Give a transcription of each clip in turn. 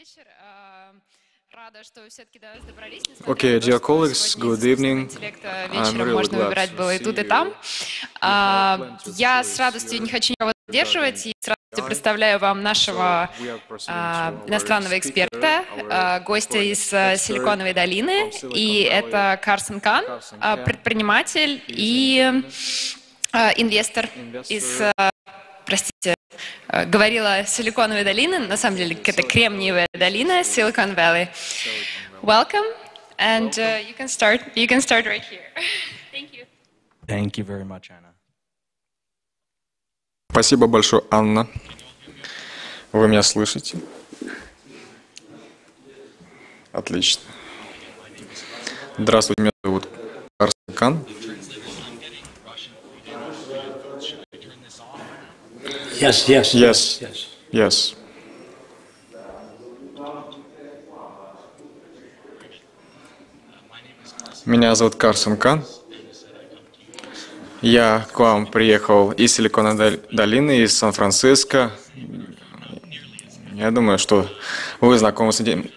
Okay, dear colleagues, good evening. I'm really glad to see you. Я с радостью не хочу никого задерживать и с радостью представляю вам нашего иностранного эксперта, гостя из Силиконовой долины, и это Карсон Кан, предприниматель и инвестор из, простите, говорила Силиконовой долины, на самом деле это Кремниевая долина, Silicon Valley. Welcome, and you can start right here. Thank you. Thank you very much, Anna. Спасибо большое, Анна. Вы меня слышите? Отлично. Здравствуйте, меня зовут Карсон Кан. Yes. Меня зовут Карсон Кан. Я к вам приехал из Силиконовой долины, из Сан-Франциско. Я думаю, что вы знакомы с этим.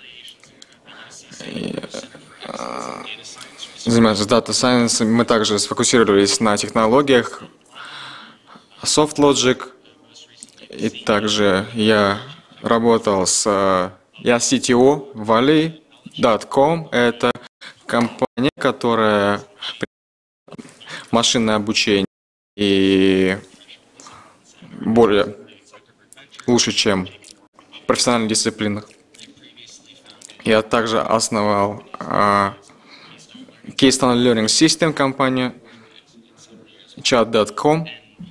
Занимаемся Data Science. Мы также сфокусировались на технологиях SoftLogic. И также я работал я CTO Valley.com. Это компания, которая машинное обучение и более лучше, чем в профессиональных дисциплинах. Я также основал Keystone Learning System компанию Chat.com.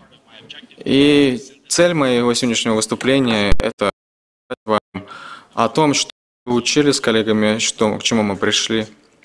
И цель моего сегодняшнего выступления – это рассказать вам о том, что мы учили с коллегами, к чему мы пришли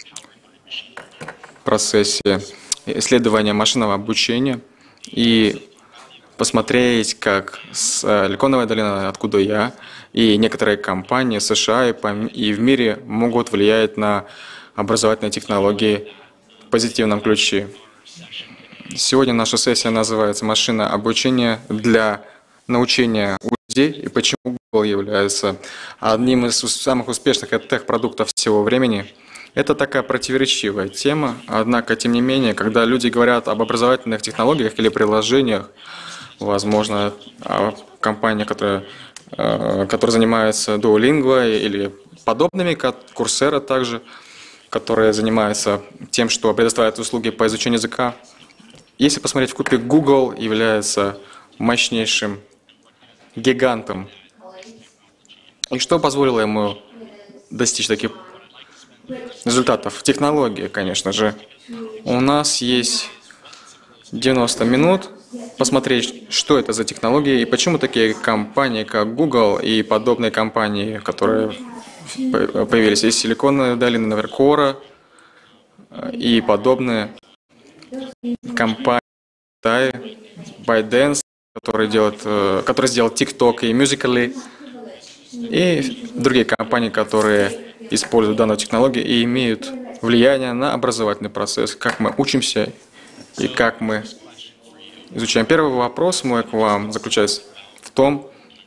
в процессе исследования машинного обучения и посмотреть, как Силиконовая долина, откуда я, и некоторые компании США и в мире могут влиять на образовательные технологии в позитивном ключе. Сегодня наша сессия называется «Машинное обучение для научения у людей» и почему Google является одним из самых успешных тех-продуктов всего времени. Это такая противоречивая тема, однако, тем не менее, когда люди говорят об образовательных технологиях или приложениях, возможно, компания, которая занимается Duolingo или подобными, как Coursera также, которые занимаются тем, что предоставляют услуги по изучению языка. Если посмотреть в купе, Google является мощнейшим гигантом. И что позволило ему достичь таких результатов? Технологии, конечно же. У нас есть 90 минут посмотреть, что это за технологии и почему такие компании, как Google и подобные компании, которые появились из Силиконовой долины, например, Quora и подобные компании, ByteDance, который сделал TikTok и Musical.ly, и другие компании, которые используют данную технологию и имеют влияние на образовательный процесс, как мы учимся и как мы изучаем. Первый вопрос мой к вам заключается в том,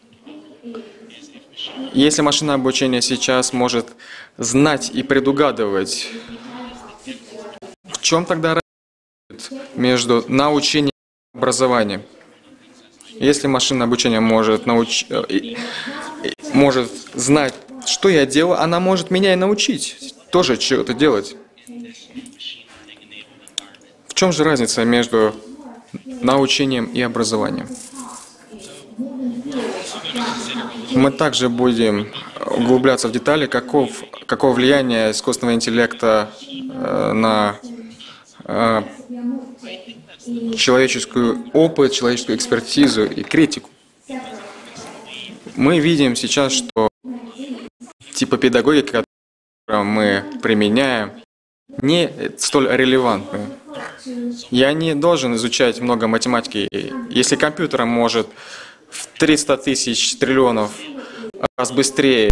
если машинное обучение сейчас может знать и предугадывать, в чем тогда разница между научением и образованием? Если машинное обучение может знать, что я делаю, она может меня и научить тоже чего-то делать. В чем же разница между научением и образованием? Мы также будем углубляться в детали, какое влияние искусственного интеллекта на человеческий опыт, человеческую экспертизу и критику. Мы видим сейчас, что типы педагогики, которые мы применяем, не столь релевантны. Я не должен изучать много математики. Если компьютер может в 300 тысяч триллионов раз быстрее,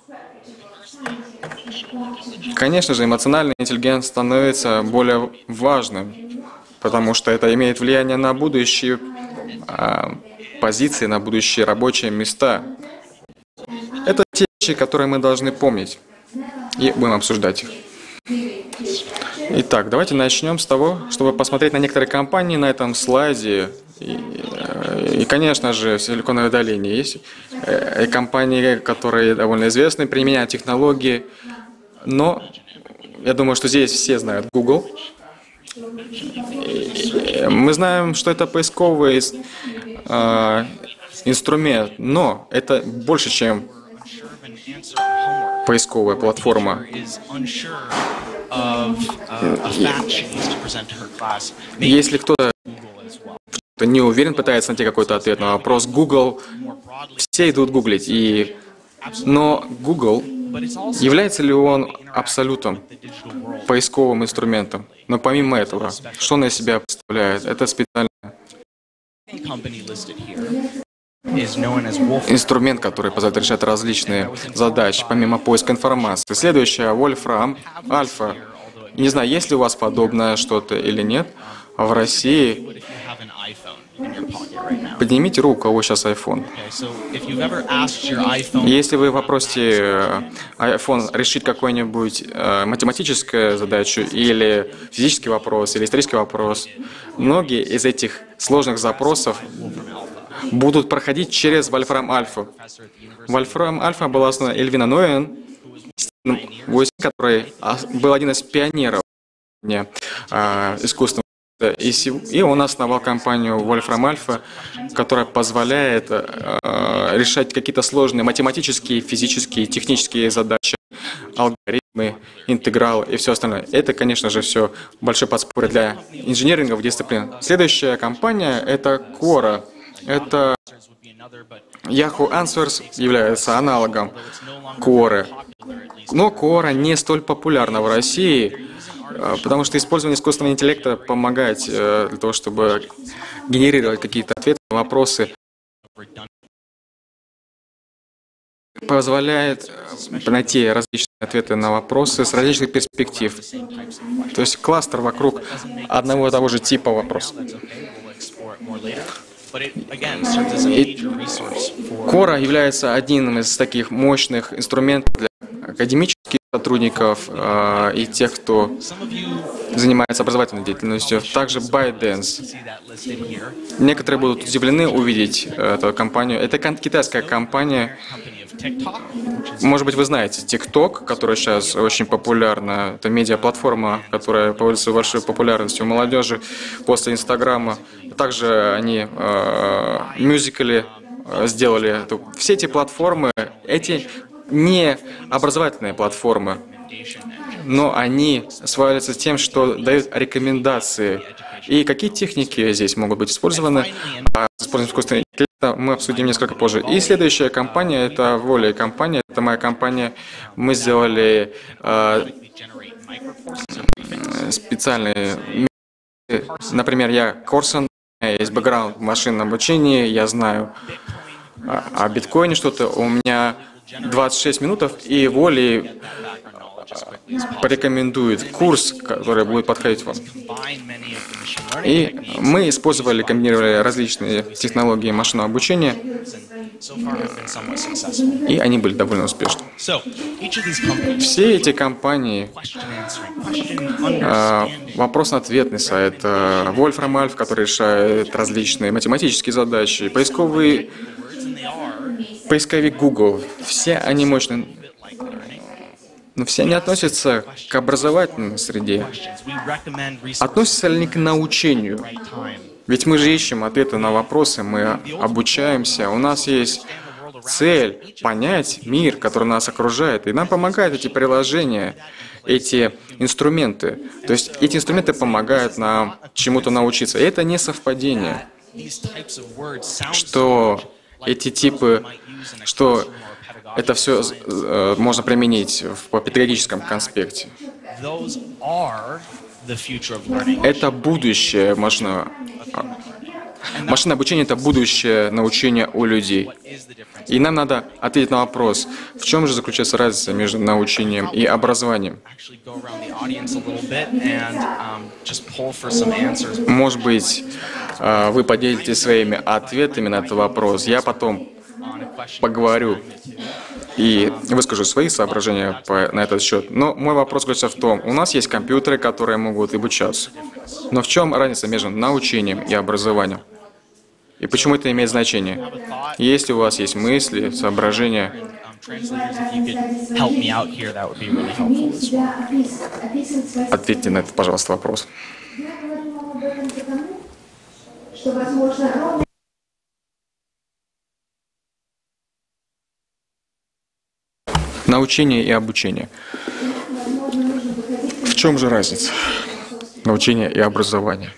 конечно же, эмоциональный интеллигент становится более важным, потому что это имеет влияние на будущие позиции, на будущие рабочие места. Это те вещи, которые мы должны помнить, и будем обсуждать их. Итак, давайте начнем с того, чтобы посмотреть на некоторые компании на этом слайде. И, конечно же, в Силиконовой долине есть компании, которые довольно известны, применяют технологии, но я думаю, что здесь все знают Google. Мы знаем, что это поисковый инструмент, но это больше, чем поисковая платформа. Если кто-то не уверен, пытается найти какой-то ответ на вопрос Google, все идут гуглить. Но Google, является ли он абсолютом, поисковым инструментом? Но помимо этого, что он из себя представляет? Это специальный инструмент, который позволяет решать различные задачи, помимо поиска информации. Следующая, Wolfram Alpha. Не знаю, есть ли у вас подобное что-то или нет. А в России поднимите руку, у кого сейчас iPhone. Если вы попросите iPhone решить какую-нибудь математическую задачу или физический вопрос, или исторический вопрос, многие из этих сложных запросов будут проходить через Wolfram Alpha. Wolfram Alpha была основана Эльвина Ноен, который был один из пионеров искусственного интеллекта. И он основал компанию Wolfram Alpha, которая позволяет решать какие-то сложные математические, физические, технические задачи, алгоритмы, интегралы и все остальное. Это, конечно же, все большое подспорье для инженеринговых дисциплин. Следующая компания – это Quora. Это Yahoo Answers является аналогом Quora. Но Quora не столь популярна в России, потому что использование искусственного интеллекта помогает для того, чтобы генерировать какие-то ответы на вопросы, позволяет найти различные ответы на вопросы с различных перспектив. То есть кластер вокруг одного и того же типа вопроса. Quora является одним из таких мощных инструментов для академических сотрудников и тех, кто занимается образовательной деятельностью. Также ByteDance. Некоторые будут удивлены увидеть эту компанию. Это китайская компания. Может быть, вы знаете TikTok, которая сейчас очень популярна. Это медиаплатформа, которая пользуется большой популярностью у молодежи после Инстаграма. Также они мюзикли сделали. Все эти платформы, эти не образовательные платформы, но они славятся тем, что дают рекомендации. И какие техники здесь могут быть использованы? С использованием искусственного интеллекта мы обсудим несколько позже. И следующая компания – это Volley компания. Это моя компания. Мы сделали специальные… Например, я Корсон, у меня есть бэкграунд в машинном обучении, я знаю о биткоине что-то. У меня 26 минут, и Volley порекомендует курс, который будет подходить вам. И мы использовали, комбинировали различные технологии машинного обучения, и они были довольно успешны. Все эти компании, вопрос-ответный сайт, Wolfram Alpha, который решает различные математические задачи, поисковик Google, все они мощные. Но все они относятся к образовательной среде. Относятся ли они к научению? Ведь мы же ищем ответы на вопросы, мы обучаемся. У нас есть цель понять мир, который нас окружает. И нам помогают эти приложения, эти инструменты. То есть эти инструменты помогают нам чему-то научиться. И это не совпадение, что эти типы, что это все можно применить в педагогическом конспекте. Это будущее машинное обучение, это будущее научения у людей. И нам надо ответить на вопрос, в чем же заключается разница между научением и образованием. Может быть, вы поделитесь своими ответами на этот вопрос. Я потом поговорю и выскажу свои соображения на этот счет. Но мой вопрос заключается в том, у нас есть компьютеры, которые могут обучаться. Но в чем разница между научением и образованием? И почему это имеет значение? Если у вас есть мысли, соображения, ответьте на этот, пожалуйста, вопрос. Научение и обучение. В чем же разница? Научение и образование.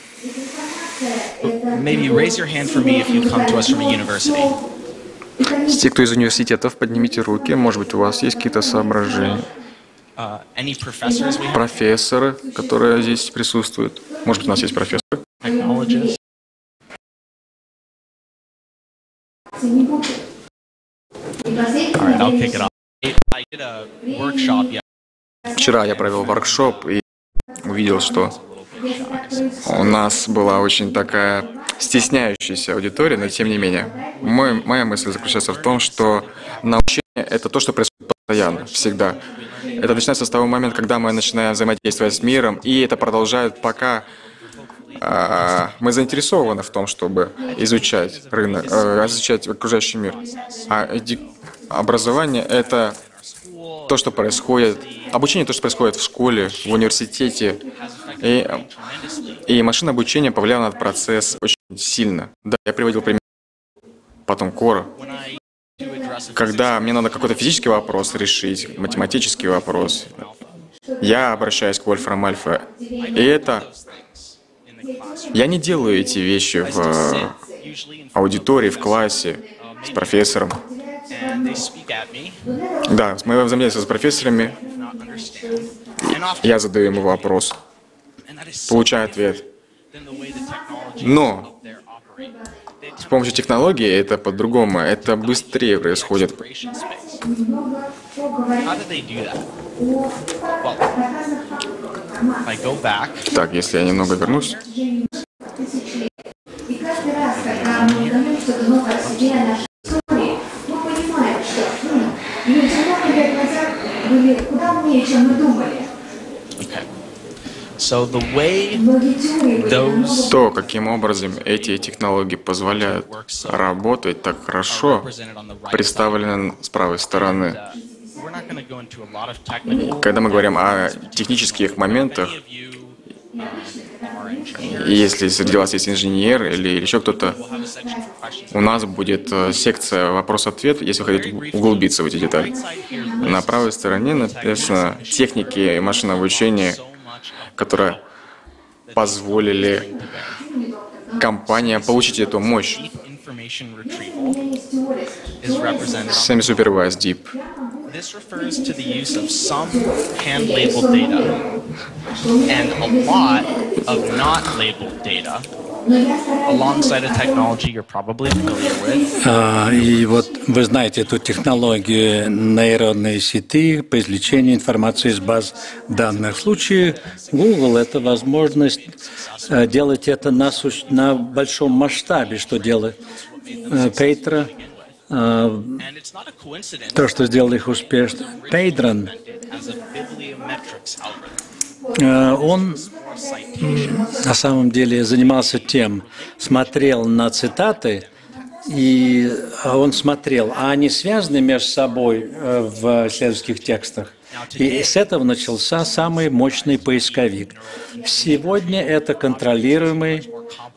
Maybe raise your hand for me if you come to us from a university. Те, кто из университетов, поднимите руки. Может быть, у вас есть какие-то соображения. Any professors we have? Профессоры, которые здесь присутствуют. Может быть, у нас есть профессоры. Technologists? All right, I'll kick it off. I did a workshop yesterday. Вчера я провел воркшоп и увидел, что у нас была очень такая стесняющаяся аудитория, но тем не менее. Моя мысль заключается в том, что научение — это то, что происходит постоянно, всегда. Это начинается с того момента, когда мы начинаем взаимодействовать с миром, и это продолжает, пока мы заинтересованы в том, чтобы изучать рынок, изучать окружающий мир. А образование — это то, что происходит, обучение — то, что происходит в школе, в университете. И машинное обучение повлияло на этот процесс очень сильно. Да, я приводил пример. Потом Кора. Когда мне надо какой-то физический вопрос решить, математический вопрос, я обращаюсь к Вольфраму Альфа. И это... Я не делаю эти вещи в аудитории, в классе, с профессором. Да, с моего взаимодействия с профессорами я задаю ему вопрос, получаю ответ. Но с помощью технологии это по-другому, это быстрее происходит. Так, если я немного вернусь. То, каким образом эти технологии позволяют работать так хорошо, представлены с правой стороны. Когда мы говорим о технических моментах, если среди вас есть инженер или еще кто-то, у нас будет секция вопрос-ответ, если вы хотите углубиться в эти детали. На правой стороне написано техники и машинного обучения, которые позволили компаниям получить эту мощь. Semi-supervised deep. This refers to the use of some hand-labeled data and a lot of not labeled data alongside a technology you're probably familiar with. И вот вы знаете эту технологию нейронной сети по извлечению информации из баз данных. В случае Google это возможность делать это на большом масштабе, что делает Пейтра. То, что сделало их успешно. Пейдрон, он на самом деле занимался тем, смотрел на цитаты, и он смотрел, а они связаны между собой в исследовательских текстах. И с этого начался самый мощный поисковик. Сегодня это контролируемый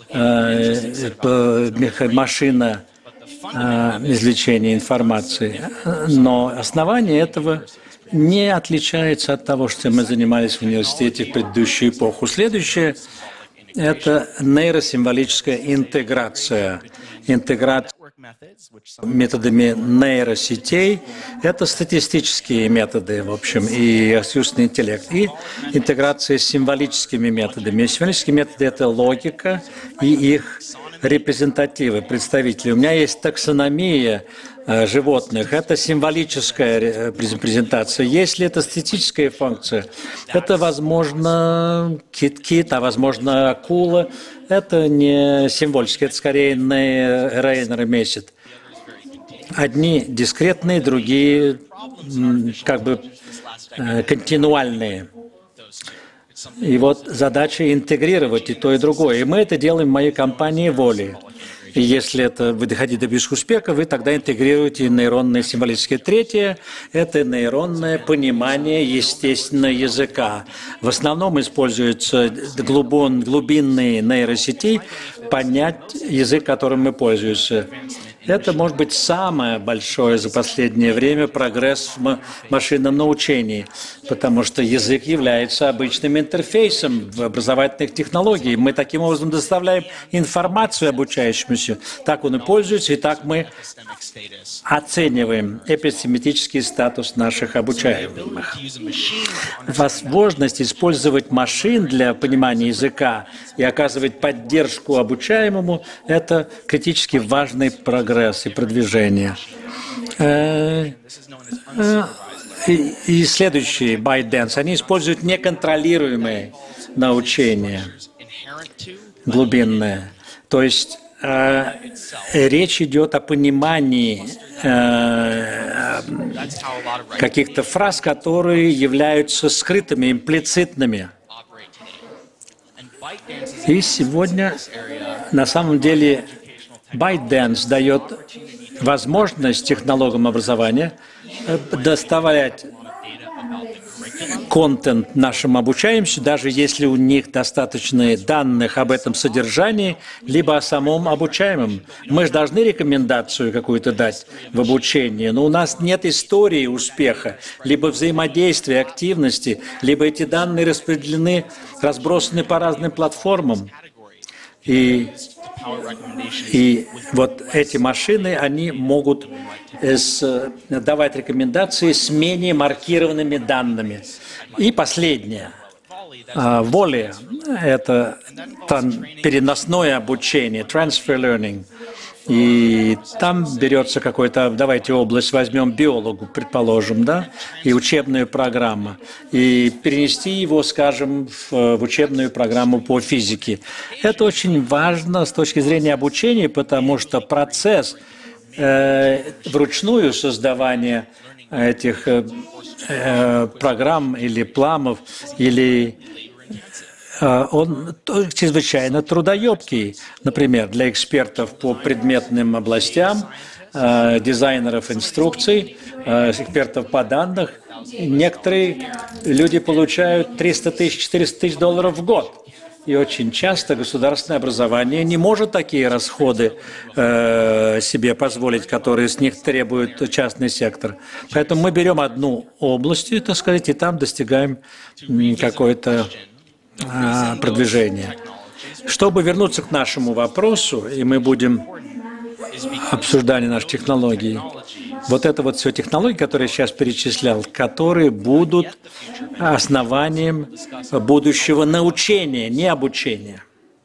машина извлечения информации. Но основание этого не отличается от того, что мы занимались в университете в предыдущую эпоху. Следующее – это нейросимволическая интеграция. Интеграция методами нейросетей – это статистические методы, в общем, и искусственный интеллект. И интеграция с символическими методами. Символические методы – это логика и их репрезентативы, представители. У меня есть таксономия животных. Это символическая презентация. Если это статическая функция, это, возможно, кит, а возможно, акула. Это не символически, это скорее нейронный месяц. Одни дискретные, другие как бы континуальные. И вот задача интегрировать и то, и другое. И мы это делаем в моей компании «Воли». И если это вы доходите до близкого успеха, вы тогда интегрируете нейронные символические. Третье – это нейронное понимание естественного языка. В основном используются глубинные нейросети понять язык, которым мы пользуемся. Это может быть самое большое за последнее время прогресс в машинном научении, потому что язык является обычным интерфейсом в образовательных технологиях. Мы таким образом доставляем информацию обучающемуся. Так он и пользуется, и так мы оцениваем эпистематический статус наших обучаемых. Возможность использовать машин для понимания языка и оказывать поддержку обучаемому – это критически важный прогресс и продвижение. И следующие ByteDance, они используют неконтролируемые научения глубинное. То есть речь идет о понимании каких-то фраз, которые являются скрытыми, имплицитными. И сегодня на самом деле ByteDance дает возможность технологам образования доставлять контент нашим обучаемся, даже если у них достаточно данных об этом содержании, либо о самом обучаемом. Мы же должны рекомендацию какую-то дать в обучении, но у нас нет истории успеха, либо взаимодействия, активности, либо эти данные распределены, разбросаны по разным платформам. И вот эти машины, они могут давать рекомендации с менее маркированными данными. И последнее. Воли – это переносное обучение, transfer learning. И там берется какой-то, давайте область возьмем биологу, предположим, да, и учебную программу, и перенести его, скажем, в учебную программу по физике. Это очень важно с точки зрения обучения, потому что процесс вручную создавания этих программ или планов, или он чрезвычайно трудоемкий, например, для экспертов по предметным областям, дизайнеров инструкций, экспертов по данным. Некоторые люди получают 300 тысяч, 400 тысяч долларов в год. И очень часто государственное образование не может такие расходы себе позволить, которые с них требует частный сектор. Поэтому мы берем одну область, так сказать, и там достигаем какое-то продвижение. Чтобы вернуться к нашему вопросу, и мы будем обсуждать наши технологии, вот это вот все технологии, которые я сейчас перечислял, которые будут основанием будущего научения, не обучения.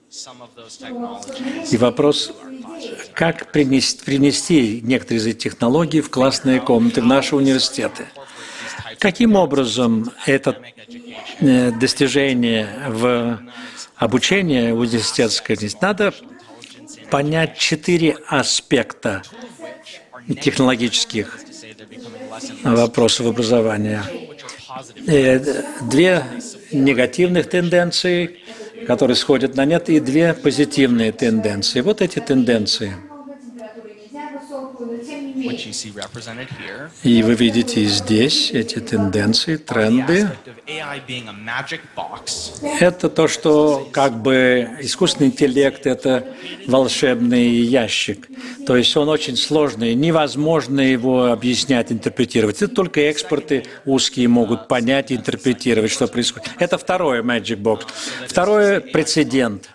И вопрос, как принести некоторые из этих технологий в классные комнаты, в наши университеты. Каким образом это достижение в обучении университетское? Надо понять 4 аспекта технологических вопросов образования. 2 негативных тенденции, которые сходят на нет, и 2 позитивные тенденции. Вот эти тенденции. И вы видите здесь эти тенденции, тренды. Это то, что как бы искусственный интеллект – это волшебный ящик. То есть он очень сложный, невозможно его объяснять, интерпретировать. Это только эксперты узкие могут понять, интерпретировать, что происходит. Это второе magic box. Второе – прецедент.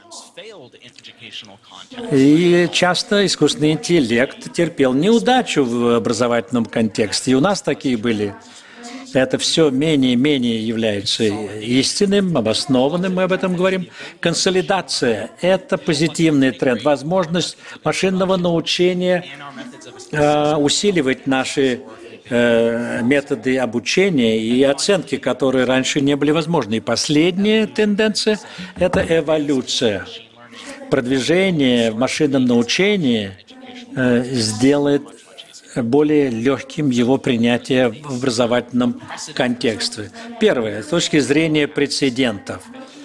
И часто искусственный интеллект терпел неудачу в образовательном контексте. И у нас такие были. Это все менее и менее является истинным, обоснованным, мы об этом говорим. Консолидация – это позитивный тренд, возможность машинного научения усиливать наши методы обучения и оценки, которые раньше не были возможны. И последняя тенденция – это эволюция. Продвижение в машинном научении сделает более легким его принятие в образовательном контексте. Первое, с точки зрения прецедентов.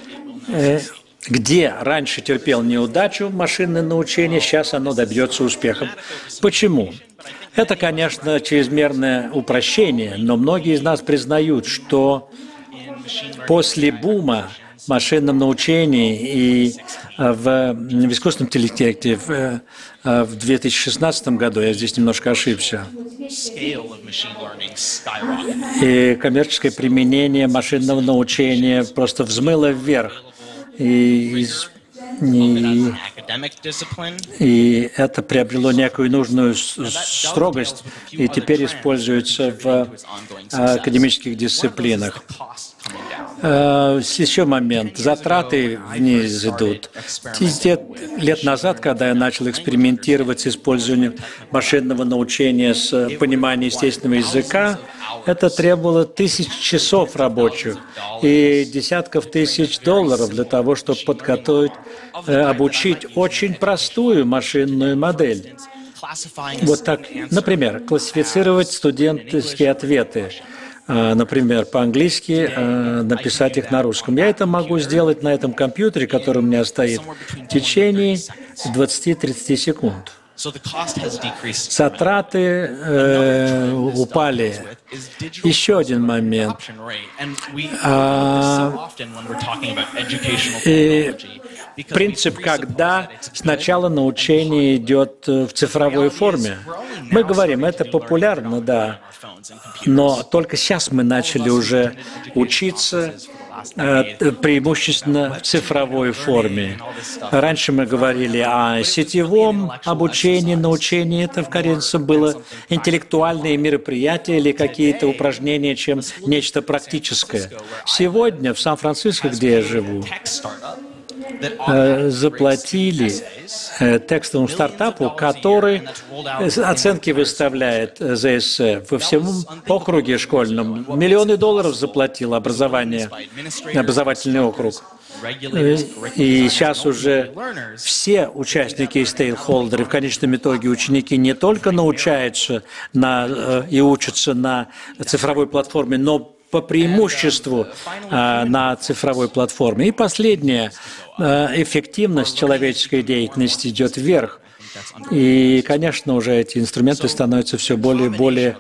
Где раньше терпел неудачу машинное научение, сейчас оно добьется успеха. Почему? Это, конечно, чрезмерное упрощение, но многие из нас признают, что после бума в машинном научении и в искусственном интеллекте в 2016 году, я здесь немножко ошибся, и коммерческое применение машинного научения просто взмыло вверх. И это приобрело некую нужную строгость и теперь используется в академических дисциплинах. Еще момент. Затраты вниз идут. 10 лет назад, когда я начал экспериментировать с использованием машинного научения с пониманием естественного языка, это требовало 1000 часов рабочих и десятков тысяч долларов для того, чтобы подготовить, обучить очень простую машинную модель. Вот так, например, классифицировать студенческие ответы. Например, по-английски написать их на русском. Я это могу сделать на этом компьютере, который у меня стоит, в течение 20-30 секунд. Затраты упали. Еще один момент. Принцип, когда сначала научение идет в цифровой форме. Мы говорим, это популярно, да, но только сейчас мы начали уже учиться преимущественно в цифровой форме. Раньше мы говорили о сетевом обучении, научении. Это, кажется, было интеллектуальные мероприятия или какие-то упражнения, чем нечто практическое. Сегодня в Сан-Франциско, где я живу, заплатили текстовому стартапу, который оценки выставляет ЗС по всему округе школьном. Миллионы долларов заплатил образовательный округ. И сейчас уже все участники и стейкхолдеры, в конечном итоге ученики не только научаются и учатся на цифровой платформе, но по преимуществу на цифровой платформе. И последнее, эффективность человеческой деятельности идет вверх. И, конечно, уже эти инструменты становятся все более и более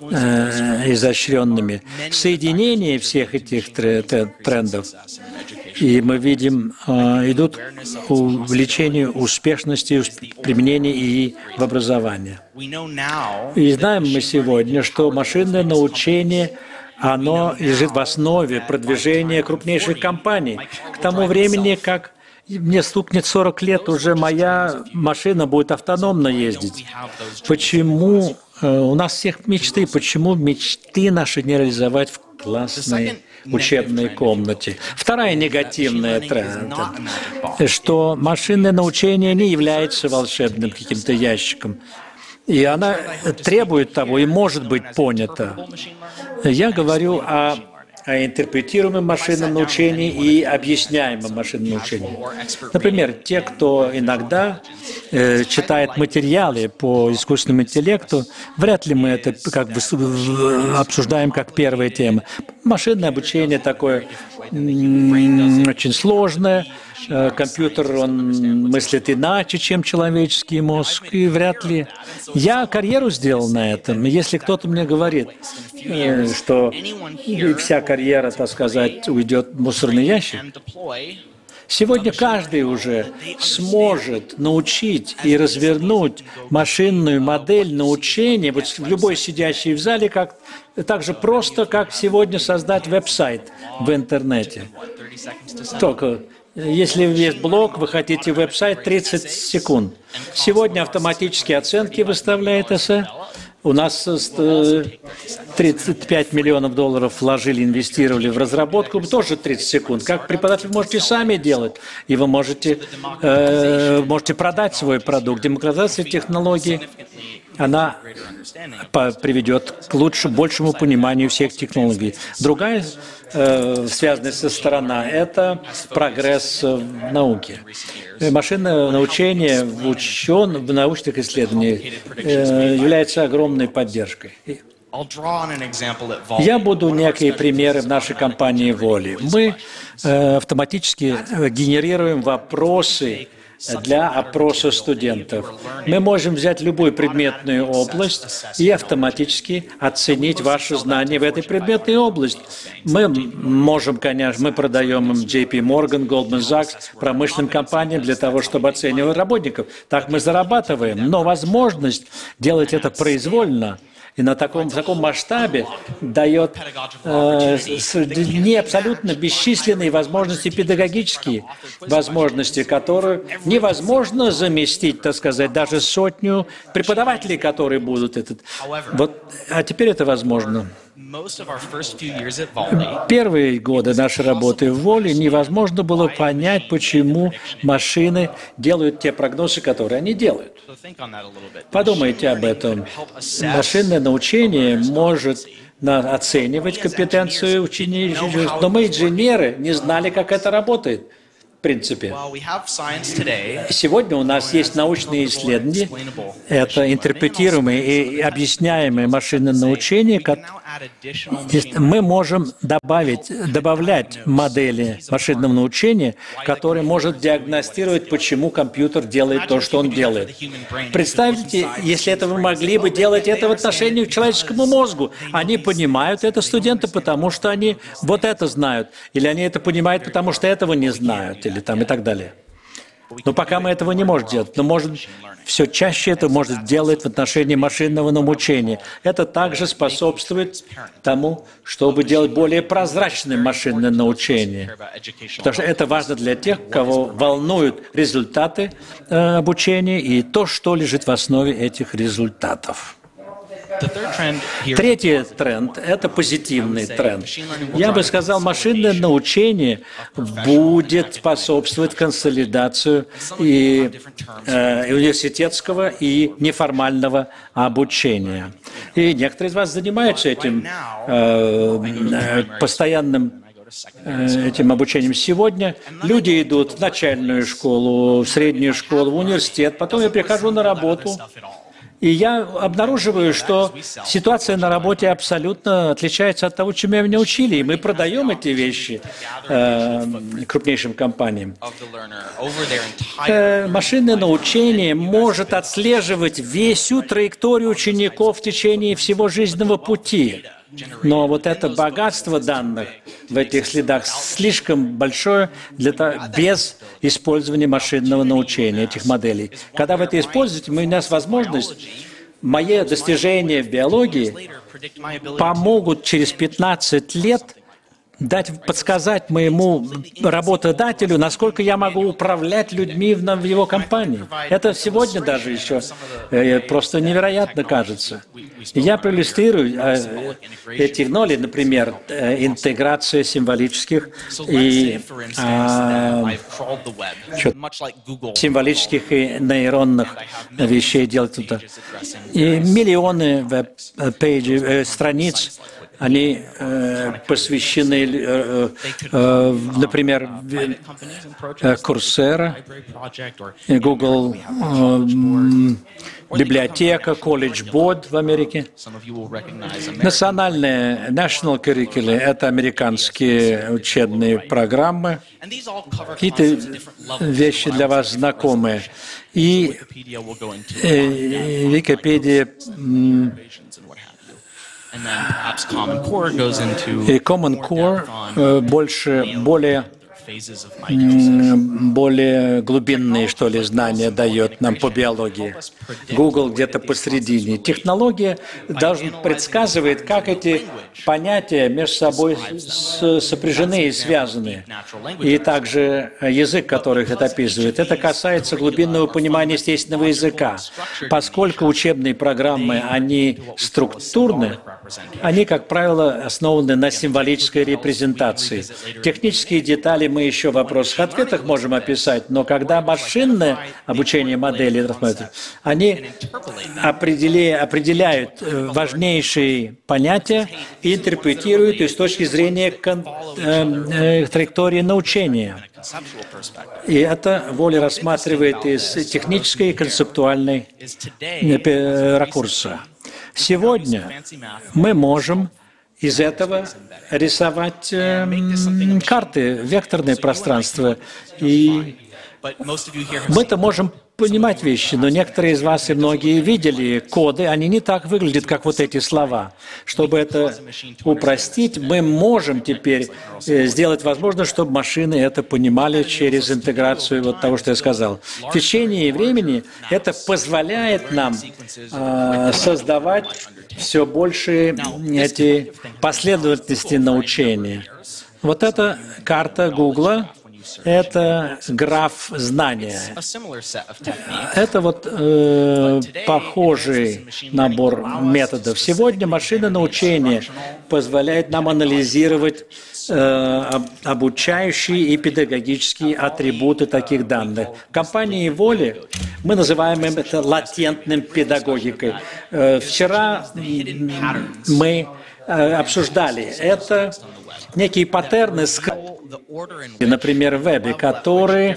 изощренными. Соединение всех этих трендов, и мы видим, идут к увеличению успешности применения и в образовании. И знаем мы сегодня, что машинное научение оно лежит в основе продвижения крупнейших компаний. К тому времени, как мне стукнет 40 лет, уже моя машина будет автономно ездить. Почему у нас всех мечты? Почему мечты наши не реализовать в классной учебной комнате? Вторая негативная тренд, что машинное научение не является волшебным каким-то ящиком. И она требует того и может быть понята. Я говорю о интерпретируемом машинном научении и объясняемом машинном научении. Например, те, кто иногда читает материалы по искусственному интеллекту, вряд ли мы это как бы обсуждаем как первая тема. Машинное обучение такое очень сложное. Компьютер, он мыслит иначе, чем человеческий мозг, и вряд ли. Я карьеру сделал на этом. Если кто-то мне говорит, что вся карьера, так сказать, уйдет в мусорный ящик, сегодня каждый уже сможет научить и развернуть машинную модель научения, вот любой сидящий в зале, так же просто, как сегодня создать веб-сайт в интернете. Только если есть блог, вы хотите веб-сайт, 30 секунд. Сегодня автоматические оценки выставляет ЭСЭ. У нас 35 миллионов долларов вложили, инвестировали в разработку, тоже 30 секунд. Как преподаватель можете сами делать, и вы можете продать свой продукт. Демократизация технологий она приведет к большему пониманию всех технологий. Другая связанная со сторона – это прогресс в науке. Машинное научение в научных исследованиях является огромной поддержкой. Я буду некие примеры в нашей компании «Воли». Мы автоматически генерируем вопросы для опроса студентов. Мы можем взять любую предметную область и автоматически оценить ваши знания в этой предметной области. Мы можем, конечно, мы продаем им JP Morgan, Goldman Sachs, промышленным компаниям для того, чтобы оценивать работников. Так мы зарабатываем. Но возможность делать это произвольно и в таком масштабе дает не абсолютно бесчисленные возможности, педагогические возможности, которые невозможно заместить, так сказать, даже сотню преподавателей, которые будут а теперь это возможно. Первые годы нашей работы в Воле невозможно было понять, почему машины делают те прогнозы, которые они делают. Подумайте об этом. Машинное научение может оценивать компетенцию учеников, но мы, инженеры, не знали, как это работает. В принципе. Сегодня у нас есть научные исследования, это интерпретируемое и объясняемое машинное научение. Мы можем добавлять модели машинного научения, которые может диагностировать, почему компьютер делает то, что он делает. Представьте, если вы могли бы делать это в отношении к человеческому мозгу. Они понимают это, студенты, потому что они вот это знают, или они это понимают, потому что этого не знают, или там и так далее. Но пока мы этого не можем делать, но все чаще это может делать в отношении машинного научения. Это также способствует тому, чтобы делать более прозрачным машинное научение. Потому что это важно для тех, кого волнуют результаты обучения и то, что лежит в основе этих результатов. Третий тренд – это позитивный тренд. Я бы сказал, машинное научение будет способствовать консолидации и университетского и неформального обучения. И некоторые из вас занимаются этим постоянным этим обучением. Сегодня люди идут в начальную школу, в среднюю школу, в университет, потом я прихожу на работу. И я обнаруживаю, что ситуация на работе абсолютно отличается от того, чему меня учили. И мы продаем эти вещи крупнейшим компаниям. Машинное научение может отслеживать всю траекторию учеников в течение всего жизненного пути. Но вот это богатство данных в этих следах слишком большое без использования машинного научения, этих моделей. Когда вы это используете, у нас возможность, мои достижения в биологии помогут через 15 лет подсказать моему работодателю, насколько я могу управлять людьми в его компании. Это сегодня даже еще просто невероятно кажется. И я проиллюстрирую эти ноли, например, интеграция символических и символических и нейронных вещей делать это. И миллионы страниц, они посвящены, например, Coursera, Google библиотека, College Board в Америке. Национальные National Curricula – это американские учебные программы. Какие-то вещи для вас знакомые. И Википедия и Common Core более глубинные, что ли, знания дает нам по биологии. Google где-то посередине. Технология предсказывает, как эти понятия между собой сопряжены и связаны. И также язык, который их это описывает. Это касается глубинного понимания естественного языка. Поскольку учебные программы, они структурны, они, как правило, основаны на символической репрезентации. Технические детали мы мы еще в вопросах-ответах можем описать, но когда машинное обучение моделей рассматривают, они определяют важнейшие понятия и интерпретируют их с точки зрения траектории научения. И это Воля рассматривает из технической и концептуальной ракурса. Сегодня мы можем из этого рисовать карты, векторное пространство. И мы-то можем понимать вещи, но некоторые из вас и многие видели коды, они не так выглядят, как вот эти слова. Чтобы это упростить, мы можем теперь сделать возможно, чтобы машины это понимали через интеграцию вот того, что я сказал. В течение времени это позволяет нам создавать все больше эти последовательности научения. Вот эта карта Гугла. Это граф знания. Это вот похожий набор методов. Сегодня машинное научение позволяет нам анализировать обучающие и педагогические атрибуты таких данных. В компании Воли мы называем это латентным педагогикой. Вчера мы обсуждали это некие паттерны, например, в вебе, который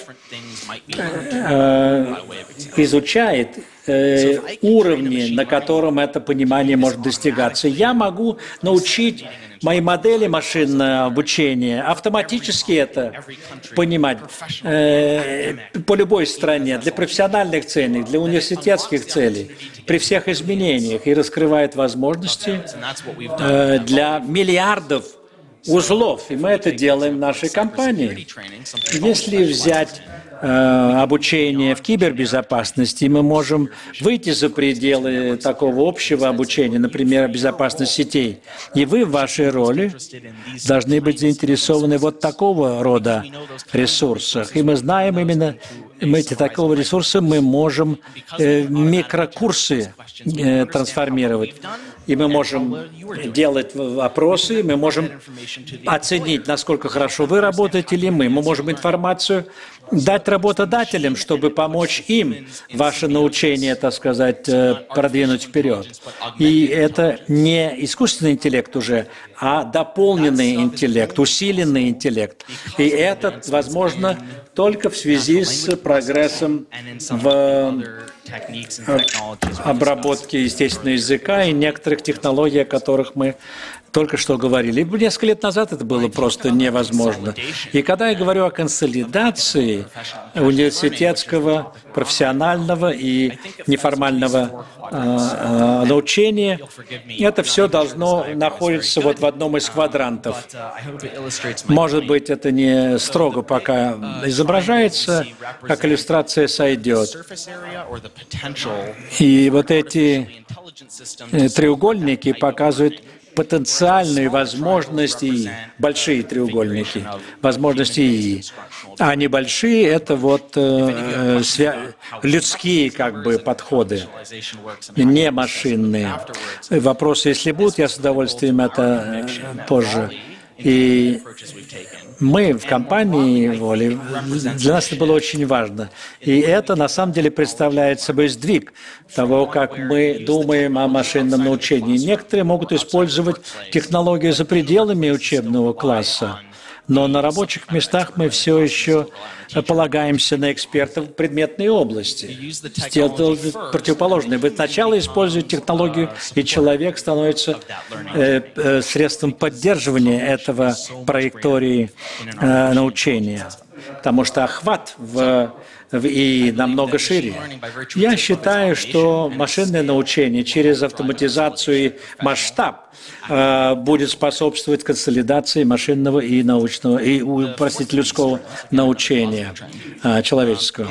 изучает уровни, на котором это понимание может достигаться. Я могу научить мои модели машинного обучения автоматически это понимать по любой стране, для профессиональных целей, для университетских целей, при всех изменениях и раскрывает возможности для миллиардов узлов, и мы это делаем в нашей компании. Если взять обучение в кибербезопасности, мы можем выйти за пределы такого общего обучения, например, безопасность сетей. И вы в вашей роли должны быть заинтересованы вот такого рода ресурсах. И мы знаем именно эти такого ресурса, мы можем микрокурсы трансформировать. И мы можем делать вопросы, мы можем оценить, насколько хорошо вы работаете или мы. Мы можем информацию дать работодателям, чтобы помочь им ваше научение, так сказать, продвинуть вперед. И это не искусственный интеллект уже, а дополненный интеллект, усиленный интеллект. И это возможно только в связи с прогрессом в обработке естественного языка и некоторых технологий, о которых мы только что говорили. Несколько лет назад это было просто невозможно. И когда я говорю о консолидации университетского, профессионального и неформального научения, это все должно находиться вот в одном из квадрантов. Может быть, это не строго пока изображается, как иллюстрация сойдет. И вот эти треугольники показывают потенциальные возможности, большие треугольники, возможности ИИ. А небольшие — это вот людские как бы подходы, не машинные. Вопросы, если будут, я с удовольствием это позже. И мы в компании Воли, для нас это было очень важно. И это на самом деле представляет собой сдвиг того, как мы думаем о машинном научении. Некоторые могут использовать технологию за пределами учебного класса, но на рабочих местах мы все еще полагаемся на экспертов в предметной области. Сделать противоположное. Вы сначала используете технологию, и человек становится средством поддерживания этого траектории научения, потому что охват и намного шире. Я считаю, что машинное научение через автоматизацию и масштаб будет способствовать консолидации машинного и научного, и, людского научения человеческого.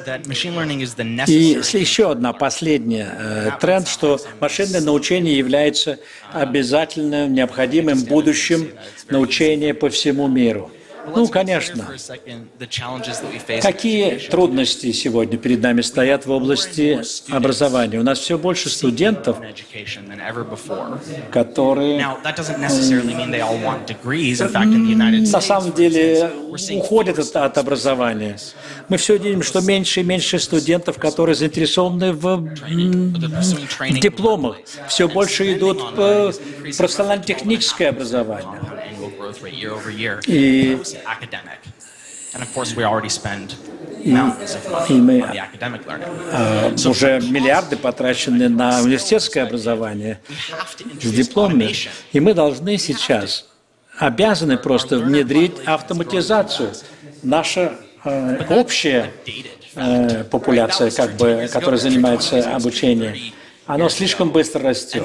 И еще одна последняя тренд, что машинное научение является обязательным, необходимым будущим научения по всему миру. Ну, конечно. Какие трудности сегодня перед нами стоят в области образования? У нас все больше студентов, которые на самом деле уходят от образования. Мы все видим, что меньше и меньше студентов, которые заинтересованы в дипломах. Все больше идут в профессионально-техническое образование. И мы уже миллиарды потрачены на университетское образование с дипломами. И мы должны сейчас, обязаны просто внедрить автоматизацию. Наша общая популяция, которая занимается обучением, она слишком быстро растет.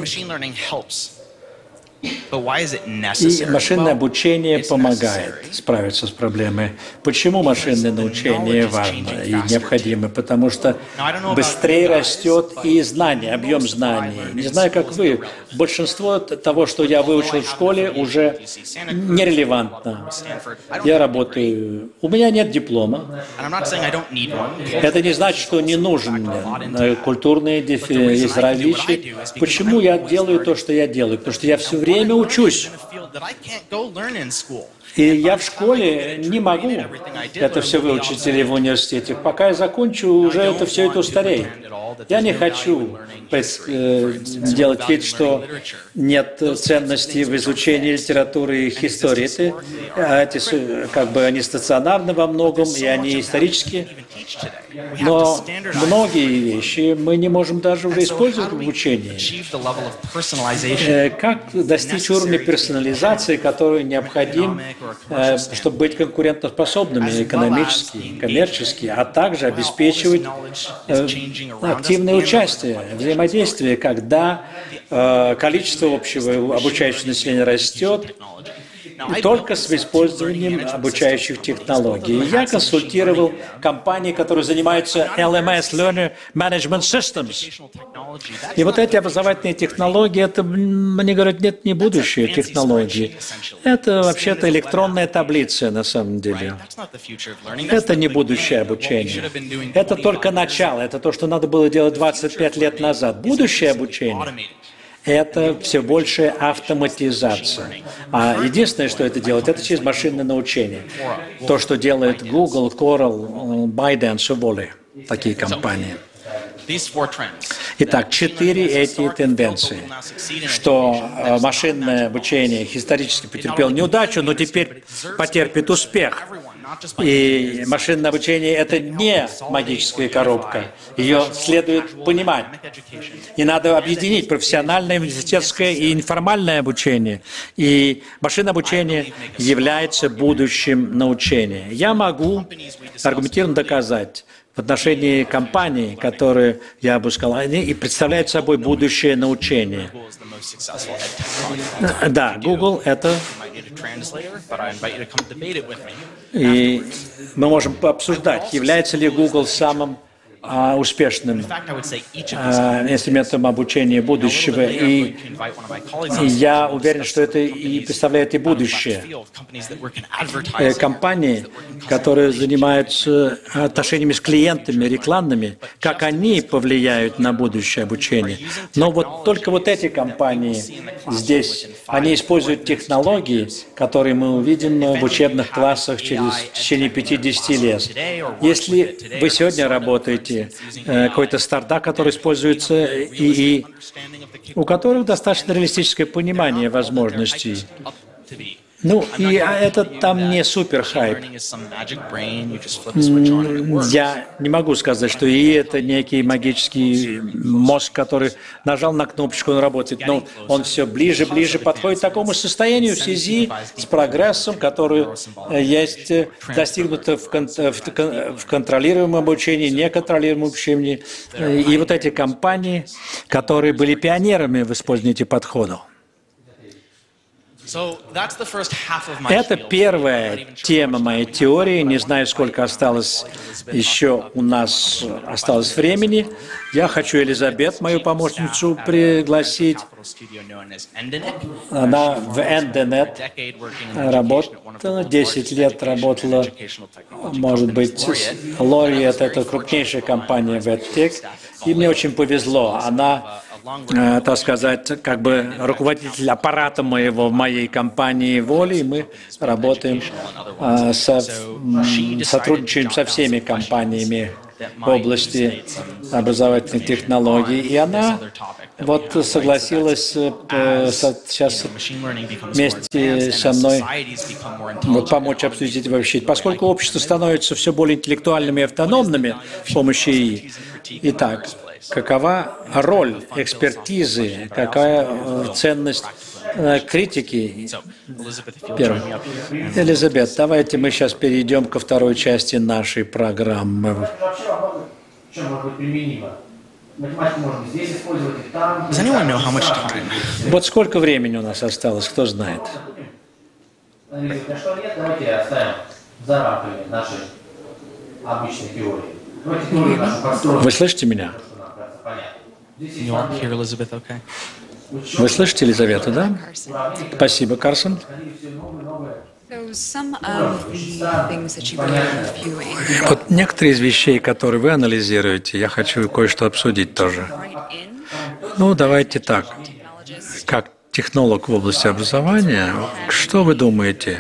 И машинное обучение помогает справиться с проблемой. Почему машинное научение важно и необходимо? Потому что быстрее растет и знание, объем знаний. Не знаю, как вы, большинство того, что я выучил в школе, уже нерелевантно. Я работаю, у меня нет диплома. Это не значит, что не нужен мне. Культурные есть различия. Почему я делаю то, что я делаю? Потому что я все время учусь. И я в школе не могу это все выучить или в университете. Пока я закончу, уже это все это устареет. Я не хочу делать вид, что нет ценности в изучении литературы и истории. Эти они стационарны во многом, и они исторические. Но многие вещи мы не можем даже уже использовать в учении. Как достичь уровня персонализации, который необходим, чтобы быть конкурентоспособными экономически, коммерчески, а также обеспечивать активное участие, взаимодействие, когда количество общего обучающего населения растет, и только с использованием обучающих технологий. Я консультировал компании, которые занимаются LMS, Learner Management Systems. И вот эти образовательные технологии, это, мне говорят, нет, не будущее технологии. Это вообще-то электронная таблица на самом деле. Это не будущее обучение. Это только начало. Это то, что надо было делать 25 лет назад. Будущее обучение — это все большая автоматизация. А единственное, что это делает, это через машинное научение. То, что делает Google, Coral, ByteDance, Volley, такие компании. Итак, 4 эти тенденции, что машинное обучение исторически потерпело неудачу, но теперь потерпит успех. И машинное обучение – это не магическая коробка. Ее следует понимать. И надо объединить профессиональное, университетское и информальное обучение. И машинное обучение является будущим научения. Я могу аргументированно доказать в отношении компаний, которые я бы сказал, они и представляют собой будущее научение. Да, Google – это... И мы можем обсуждать, является ли Google самым успешным инструментом обучения будущего. И я уверен, что это и представляет и будущее. Компании, которые занимаются отношениями с клиентами, рекламными, как они повлияют на будущее обучение. Но вот только вот эти компании здесь, они используют технологии, которые мы увидим в учебных классах в течение 50 лет. Если вы сегодня работаете какой-то стартап, который используется, и у которых достаточно реалистическое понимание возможностей. Ну, и это там не супер хайп. Я не могу сказать, что и это некий магический мозг, который нажал на кнопочку, он работает, но он все ближе и ближе подходит к такому состоянию в связи с прогрессом, который есть достигнуто в контролируемом обучении, неконтролируемом обучении. И вот эти компании, которые были пионерами в использовании этих подходов. Это первая тема моей теории. Не знаю, сколько осталось еще у нас осталось времени. Я хочу Элизабет, мою помощницу, пригласить. Она в Endinit работала, 10 лет работала, может быть, Laureate — это крупнейшая компания в EdTech, и мне очень повезло. Она, так сказать, как бы руководитель аппарата в моей компании Воли, и мы работаем, сотрудничаем со всеми компаниями в области образовательных технологий. И она вот согласилась сейчас вместе со мной помочь обсудить эти вообще. Поскольку общество становится все более интеллектуальным и автономным с помощью ИИ. Итак, какова роль экспертизы, какая ценность критики? Первое. Элизабет, давайте мы сейчас перейдем ко второй части нашей программы. Вот сколько времени у нас осталось, кто знает? Давайте оставим за рамками нашей обычной теории. Вы слышите меня? Вы слышите Елизавету, да? Спасибо, Карсон. Вот некоторые из вещей, которые вы анализируете, я хочу кое-что обсудить тоже. Ну, давайте так. Как технолог в области образования, что вы думаете?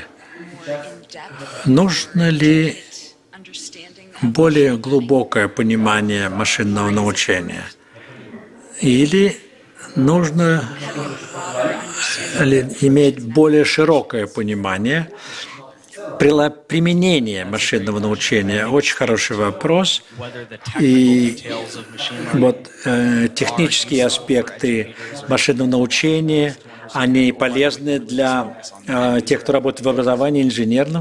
Нужно ли более глубокое понимание машинного научения? Или нужно иметь более широкое понимание применения машинного научения? Очень хороший вопрос. И вот технические аспекты машинного научения, они полезны для тех, кто работает в образовании инженерном.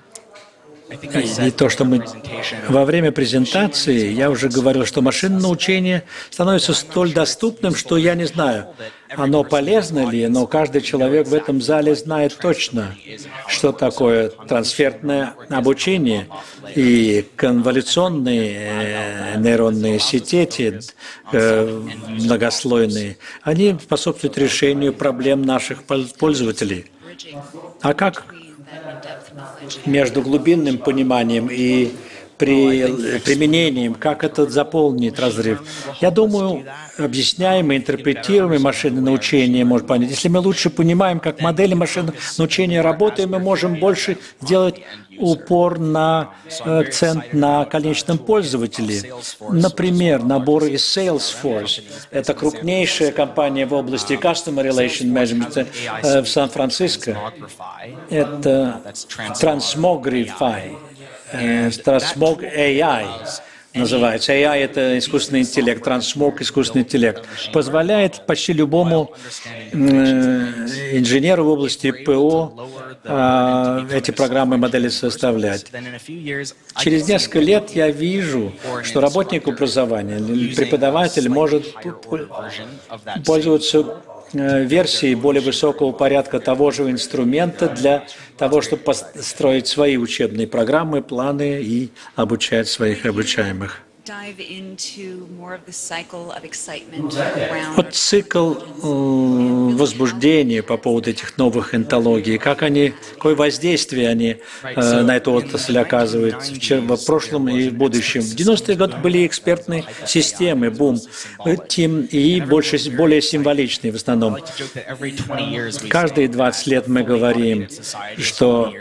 И то, что мы во время презентации, я уже говорил, что машинное научение становится столь доступным, что я не знаю, оно полезно ли, но каждый человек в этом зале знает точно, что такое трансферное обучение и конволюционные нейронные сети, эти многослойные, они способствуют решению проблем наших пользователей. А как между глубинным пониманием и применением, как это заполнит разрыв? Я думаю, объясняемое, интерпретируемое машинное научение может понять. Если мы лучше понимаем, как модели машинного научения работают, мы можем больше делать упор на акцент на конечном пользователе. Например, набор из Salesforce. Это крупнейшая компания в области Customer Relation Management в Сан-Франциско. Это Transmogrify. Transmog AI называется. AI – это искусственный интеллект, Transmog – искусственный интеллект. Позволяет почти любому инженеру в области ПО эти программы, модели составлять. Через несколько лет я вижу, что работник образования, преподаватель может пользоваться версией более высокого порядка того же инструмента для того, чтобы построить свои учебные программы, планы и обучать своих обучаемых. Вот цикл возбуждения по поводу этих новых онтологий, какое воздействие они на эту отрасль оказывают в прошлом и в будущем. В 90-е годы были экспертные системы, бум, и более символичные в основном. Каждые 20 лет мы говорим, что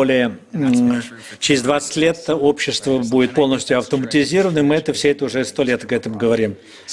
через 20 лет общество будет полностью автоматизированным, мы все это уже 100 лет к этому говорим.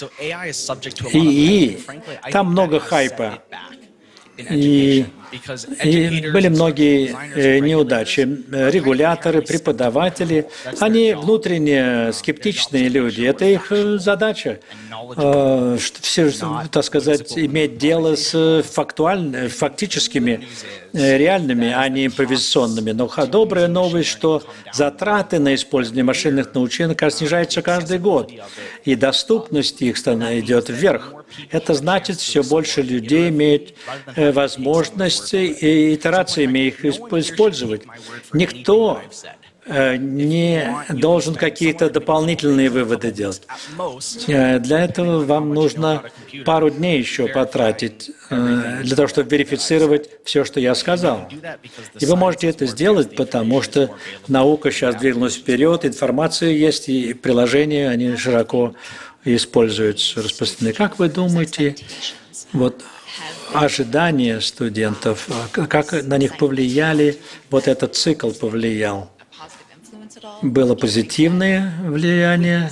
И там много хайпа. И были многие неудачи. Регуляторы, преподаватели, они внутренне скептичные люди. Это их задача, все, так сказать, иметь дело с фактическими, реальными, а не импровизационными. Но добрая новость, что затраты на использование машинных научений снижаются каждый год, и доступность их идет вверх. это значит, все больше людей имеют возможности и итерациями их использовать. Никто не должен какие-то дополнительные выводы делать. Для этого вам нужно пару дней еще потратить, для того, чтобы верифицировать все, что я сказал. И вы можете это сделать, потому что наука сейчас двинулась вперед, информация есть, и приложения, они широко используются, распространены. Как вы думаете, вот ожидания студентов, как на них повлияли, вот этот цикл повлиял? Было позитивное влияние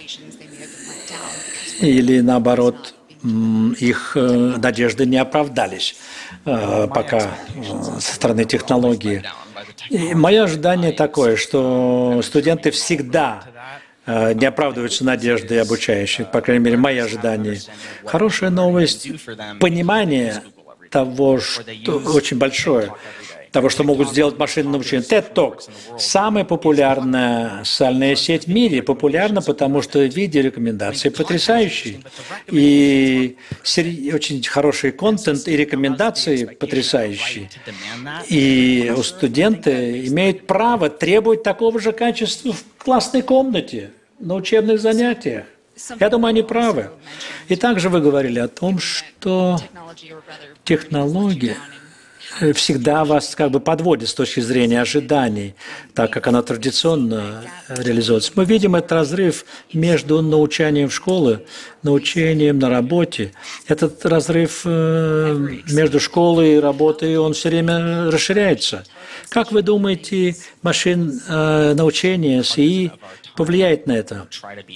или, наоборот, их надежды не оправдались пока со стороны технологии? И мое ожидание такое, что студенты всегда не оправдываются надежды обучающих, по крайней мере, мои ожидания. Хорошая новость, понимание того, что очень большое, того, что могут сделать машинное обучение. TED Talk – самая популярная социальная сеть в мире. Популярна, потому что видеорекомендации потрясающие. И очень хороший контент и рекомендации потрясающие. И студенты имеют право требовать такого же качества в классной комнате, на учебных занятиях. Я думаю, они правы. И также вы говорили о том, что технология всегда вас как бы подводит с точки зрения ожиданий, так как она традиционно реализуется. Мы видим этот разрыв между научанием в школе, научением на работе. Этот разрыв между школой и работой, он все время расширяется. Как вы думаете, научение СИИ повлияет на это?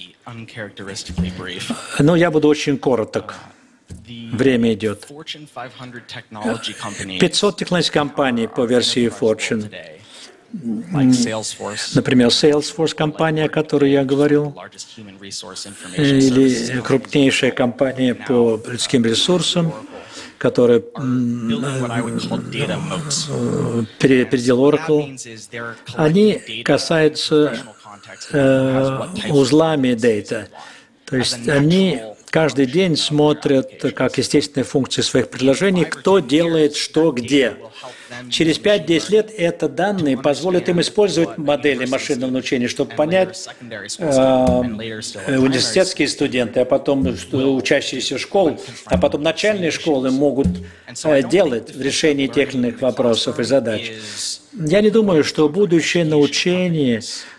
Но я буду очень короток. Время идет. 500 технологических компаний по версии Fortune. Например, Salesforce компания, о которой я говорил, или крупнейшая компания по людским ресурсам, которая передел Oracle, они касаются узлами data. То есть они каждый день смотрят как естественные функции своих приложений, кто делает что где. Через 5-10 лет это данные позволят им использовать модели машинного научения, чтобы понять университетские студенты, а потом учащиеся школ, а потом начальные школы могут делать в решении тех или иных вопросов и задач. Я не думаю, что будущее научение,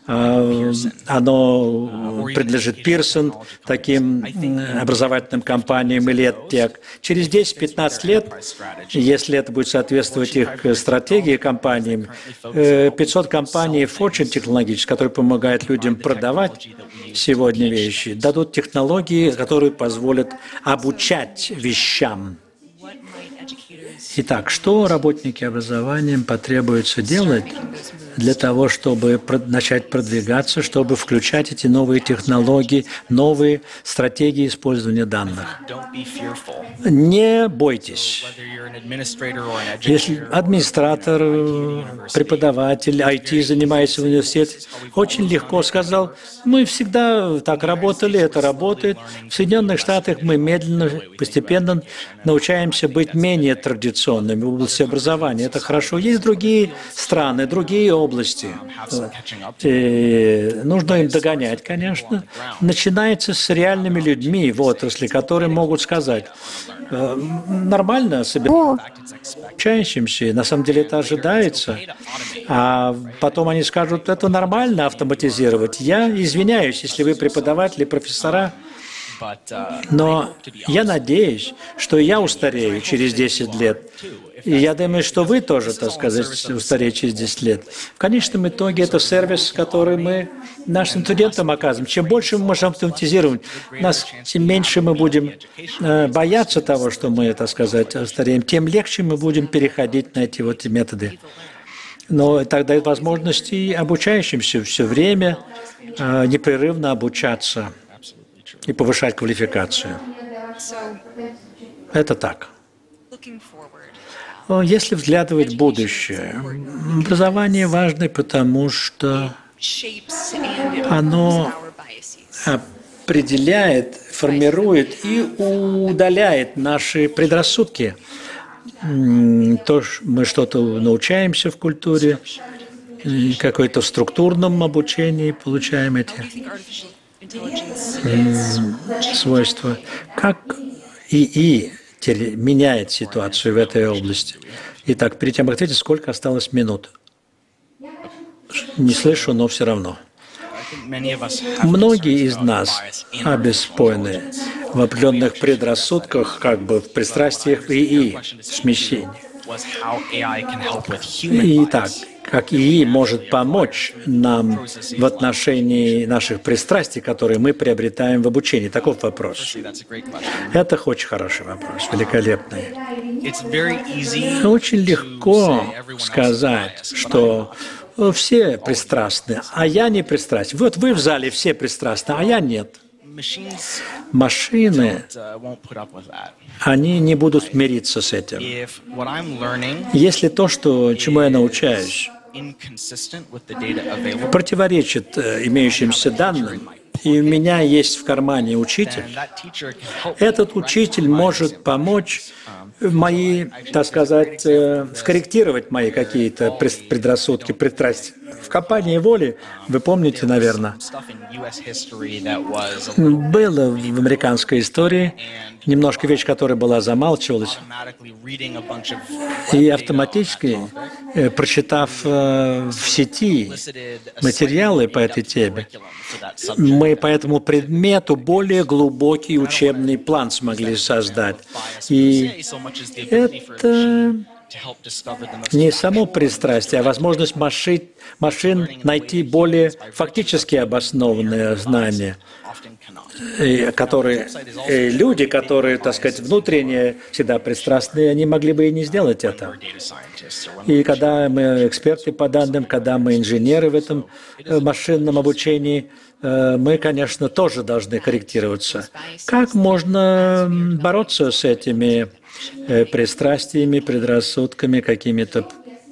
оно принадлежит Pearson, таким образовательным компаниям или EdTech. Через 10-15 лет, если это будет соответствовать их стратегии компаниям, 500 компаний Fortune технологических, которые помогают людям продавать сегодня вещи, дадут технологии, которые позволят обучать вещам. Итак, что работники образования потребуется делать для того, чтобы начать продвигаться, чтобы включать эти новые технологии, новые стратегии использования данных? Не бойтесь. Если администратор, преподаватель, IT занимается в университете, очень легко сказал, мы всегда так работали, это работает. В Соединенных Штатах мы медленно, постепенно научаемся быть менее традиционными в области образования. Это хорошо. Есть другие страны, другие области. И нужно им догонять, конечно. Начинается с реальными людьми в отрасли, которые могут сказать, нормально себе учащимся, на самом деле это ожидается, а потом они скажут, это нормально автоматизировать. Я извиняюсь, если вы преподаватели, профессора, но я надеюсь, что я устарею через 10 лет. И я думаю, что вы тоже, так сказать, устареете через 10 лет. В конечном итоге это сервис, который мы нашим студентам оказываем. Чем больше мы можем автоматизировать, тем меньше мы будем бояться того, что мы, так сказать, устареем, тем легче мы будем переходить на эти вот методы. Но это дает возможности обучающимся все время непрерывно обучаться и повышать квалификацию. Это так. Если взглядывать в будущее, образование важно, потому что оно определяет, формирует и удаляет наши мы что-то научаемся в культуре, какое-то в структурном обучении получаем эти свойства. Как ИИ меняет ситуацию в этой области? Итак, перед тем, как ответить, сколько осталось минут? Не слышу, но все равно. Многие из нас обеспокоены в определенных предрассудках, как бы в пристрастиях ИИ, смещении. Итак, как ИИ может помочь нам в отношении наших пристрастий, которые мы приобретаем в обучении? Таков вопрос. Это очень хороший вопрос, великолепный. Очень легко сказать, что все пристрастны, а я не пристрастен. Вот вы в зале все пристрастны, а я нет. Машины, они не будут мириться с этим. Если то, чему я научаюсь, противоречит имеющимся данным, и у меня есть в кармане учитель, этот учитель может помочь так сказать, скорректировать мои какие-то предрассудки, пристрастия. В компании воли, вы помните, наверное, было в американской истории немножко вещь, которая была замалчивалась, и автоматически, прочитав в сети материалы по этой теме, мы по этому предмету более глубокий учебный план смогли создать. И это не само пристрастие, а возможность машин найти более фактически обоснованные знания, которые люди, которые, так сказать, внутренне всегда пристрастные, они могли бы и не сделать это. И когда мы эксперты по данным, когда мы инженеры в этом машинном обучении, мы, конечно, тоже должны корректироваться. Как можно бороться с этими пристрастиями, предрассудками, какими-то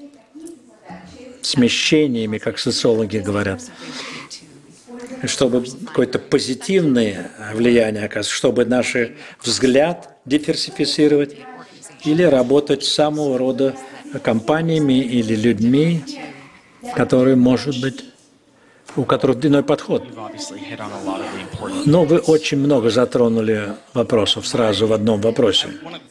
смещениями, как социологи говорят, чтобы какое-то позитивное влияние оказывать, чтобы наш взгляд диверсифицировать или работать с самого рода компаниями или людьми, которые, может быть, у которых иной подход. Но вы очень много затронули вопросов сразу в одном вопросе.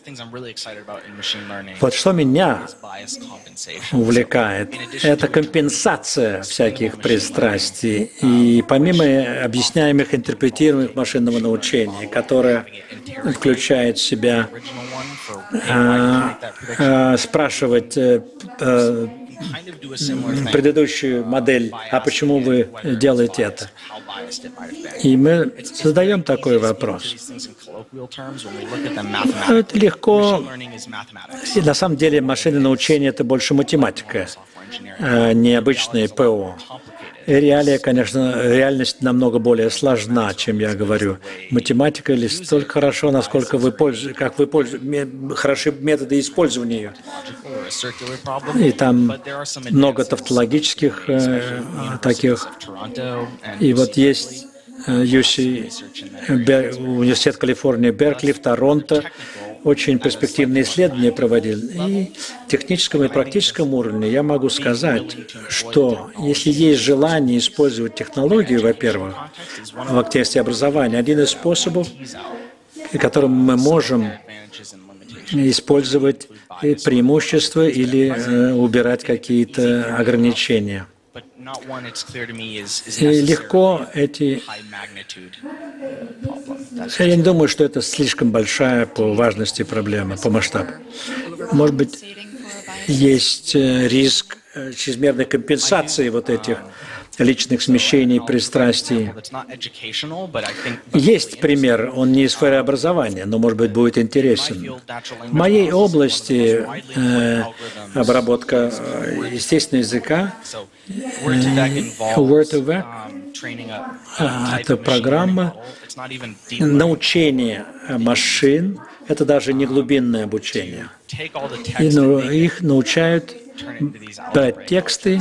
Вот что меня увлекает, это компенсация всяких пристрастий и помимо объясняемых, интерпретируемых машинного научения, которое включает в себя спрашивать предыдущую модель, а почему вы делаете это? И мы задаем такой вопрос. Это легко. И на самом деле машинное научение – это больше математика, не обычное ПО. Реалия, конечно, реальность намного более сложна, чем я говорю. Математика лишь столько хорошо, насколько хороши методы использования ее. И там много тавтологических таких. И вот есть университет Калифорнии, Беркли, в Торонто, очень перспективные исследования проводил. И в техническом и практическом уровне я могу сказать, что если есть желание использовать технологию, во-первых, в контексте образования, один из способов, которым мы можем использовать преимущества или убирать какие-то ограничения. И легко эти... Я не думаю, что это слишком большая по важности проблема, по масштабу. Может быть, есть риск чрезмерной компенсации вот этих личных смещений, пристрастий. Есть пример, он не из сферы образования, но, может быть, будет интересен. В моей области обработка естественного языка, Word2Vec, это программа научения машин, это даже не глубинное обучение. И их научают брать тексты,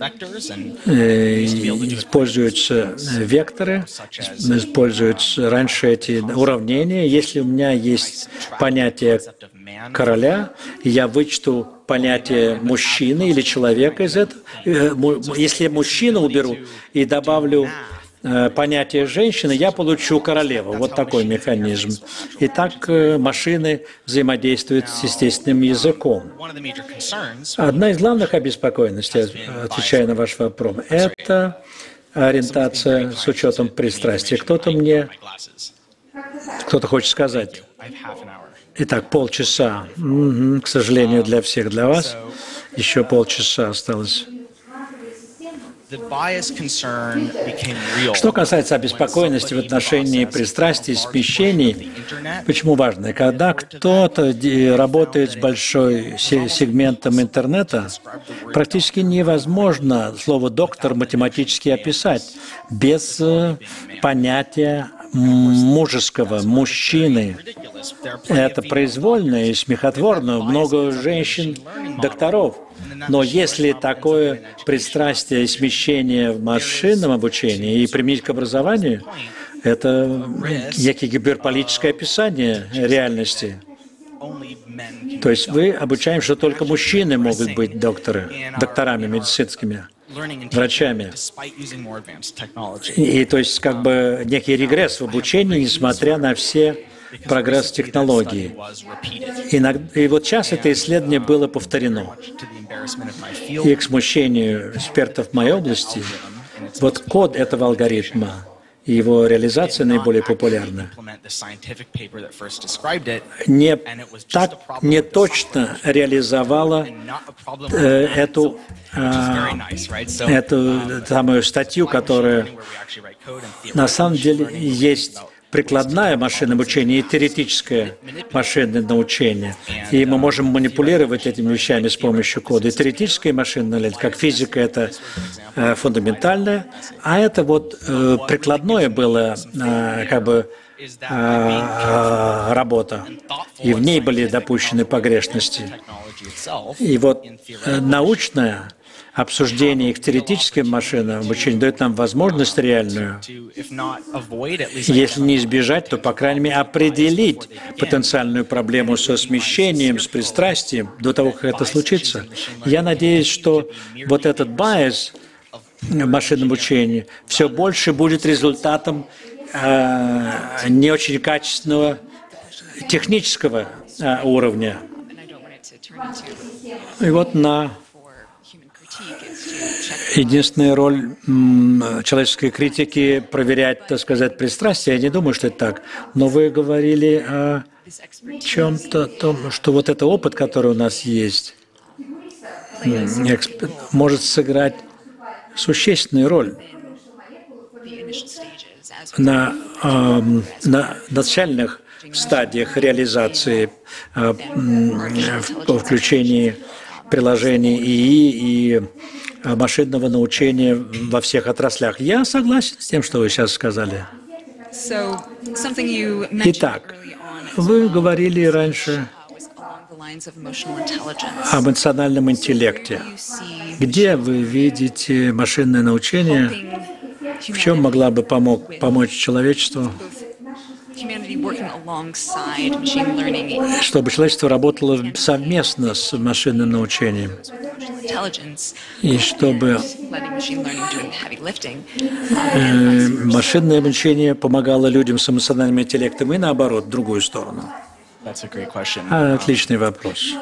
используются векторы, используются раньше эти уравнения. Если у меня есть понятие короля, и я вычту понятие мужчины или человека из этого, если я мужчину уберу и добавлю понятие женщины, я получу королеву. Вот такой механизм. И так машины взаимодействуют с естественным языком. Одна из главных обеспокоенностей, отвечая на ваш вопрос, это ориентация с учетом пристрастия. Кто-то хочет сказать. Итак, полчаса. К сожалению, для всех, для вас. Еще полчаса осталось. Что касается обеспокоенности в отношении пристрастий, смещений, почему важно? Когда кто-то работает с большой сегментом интернета, практически невозможно слово «доктор» математически описать без понятия мужеского, мужчины. Это произвольно и смехотворно. Много женщин-докторов. Но если такое пристрастие и смещение в машинном обучении и применить к образованию, это некое гиперболическое описание реальности. То есть мы обучаем, что только мужчины могут быть докторами медицинскими, врачами. И то есть как бы некий регресс в обучении, несмотря на все прогресс технологий. И вот сейчас это исследование было повторено. И к смущению экспертов в моей области, вот код этого алгоритма и его реализация наиболее популярна. Не точно реализовала эту самую статью, которая на самом деле есть прикладное машинное обучение и теоретическое машинное научение. И мы можем манипулировать этими вещами с помощью кода. И теоретическое машинное, как физика, это фундаментальное, а это вот прикладное было как бы работа. И в ней были допущены погрешности. И вот научное обсуждение их теоретическим машинным обучением дает нам возможность реальную, если не избежать, то, по крайней мере, определить потенциальную проблему со смещением, с пристрастием до того, как это случится. Я надеюсь, что вот этот байс в машинном обучении все больше будет результатом не очень качественного технического уровня. И вот единственная роль человеческой критики – проверять, так сказать, пристрастие. Я не думаю, что это так. Но вы говорили о чем-то, том, что вот этот опыт, который у нас есть, может сыграть существенную роль на начальных стадиях реализации по включении приложений ИИ и машинного научения во всех отраслях. Я согласен с тем, что вы сейчас сказали. Итак, вы говорили раньше об эмоциональном интеллекте. Где вы видите машинное научение? В чем могла бы помочь человечеству? Чтобы человечество работало совместно с машинным научением. И чтобы машинное обучение помогало людям с эмоциональным интеллектом и наоборот, в другую сторону. Отличный вопрос.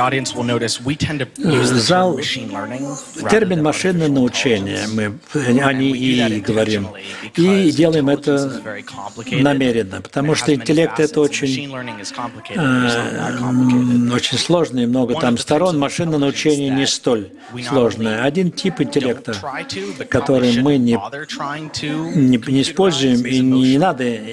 Зал, термин «машинное научение», мы о ИИ говорим, и делаем это намеренно, потому что интеллект – это очень сложно, и много там сторон. Машинное научение не столь сложное. Один тип интеллекта, который мы не используем, и не надо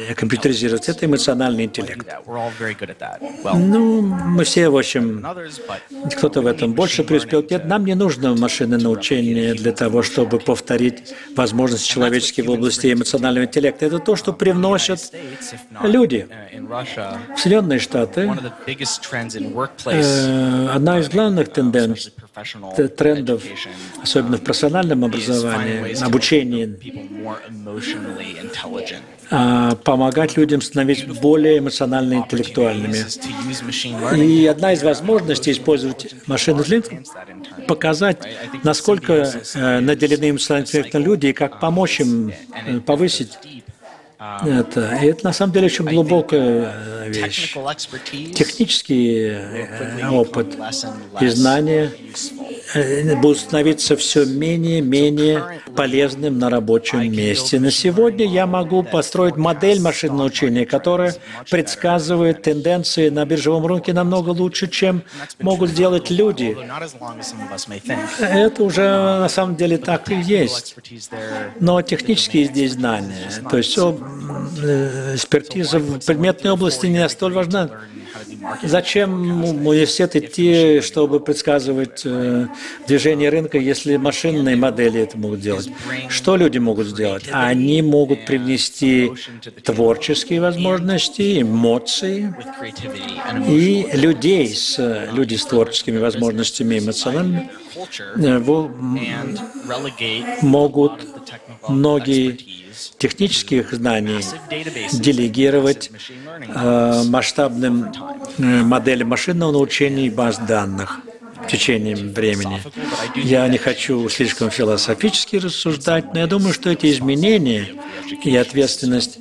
компьютеризировать, это эмоциональный интеллект. We're all very good at that. Well, Ну, мы все, в общем, others, but кто-то в этом больше преуспел. Нет, нам не нужно машинное научение для того, чтобы повторить возможности человеческие в области эмоционального интеллекта. Это то, что привносят States, if not люди. in Russia, В Соединенные Штаты one of the biggest trends in workplace, одна из главных тенденций, professional трендов, education, особенно в профессиональном is finding образовании, ways to обучении, make people more emotionally intelligent. помогать людям становиться более эмоционально интеллектуальными. Opportunities to use machine learning И одна из возможностей использовать машинный интеллект – показать, насколько наделены эмоциональным интеллектом люди и как помочь им повысить это. И это на самом деле очень глубокая вещь. technical expertise Технический опыт и знания будут становиться все менее и менее полезным на рабочем месте. На сегодня я могу построить модель машинного учения, которая предсказывает тенденции на биржевом рынке намного лучше, чем могут сделать люди. although not as long as some of us may think. Это уже на самом деле так и есть. Expertise there. Но технические здесь знания, то есть экспертиза в предметной области не столь важна. Learn how to do marketing. Зачем в университет идти, чтобы предсказывать движение рынка, если машинные модели это могут делать? Что люди могут сделать? Они могут привнести творческие возможности, эмоции With creativity and и люди с творческими возможностями эмоциональными culture and relegate могут the technical многие expertise технических знаний databases делегировать machine learning масштабным моделям машинного научения и баз данных в течение времени. Я не хочу слишком философически рассуждать, но я думаю, что эти изменения и ответственность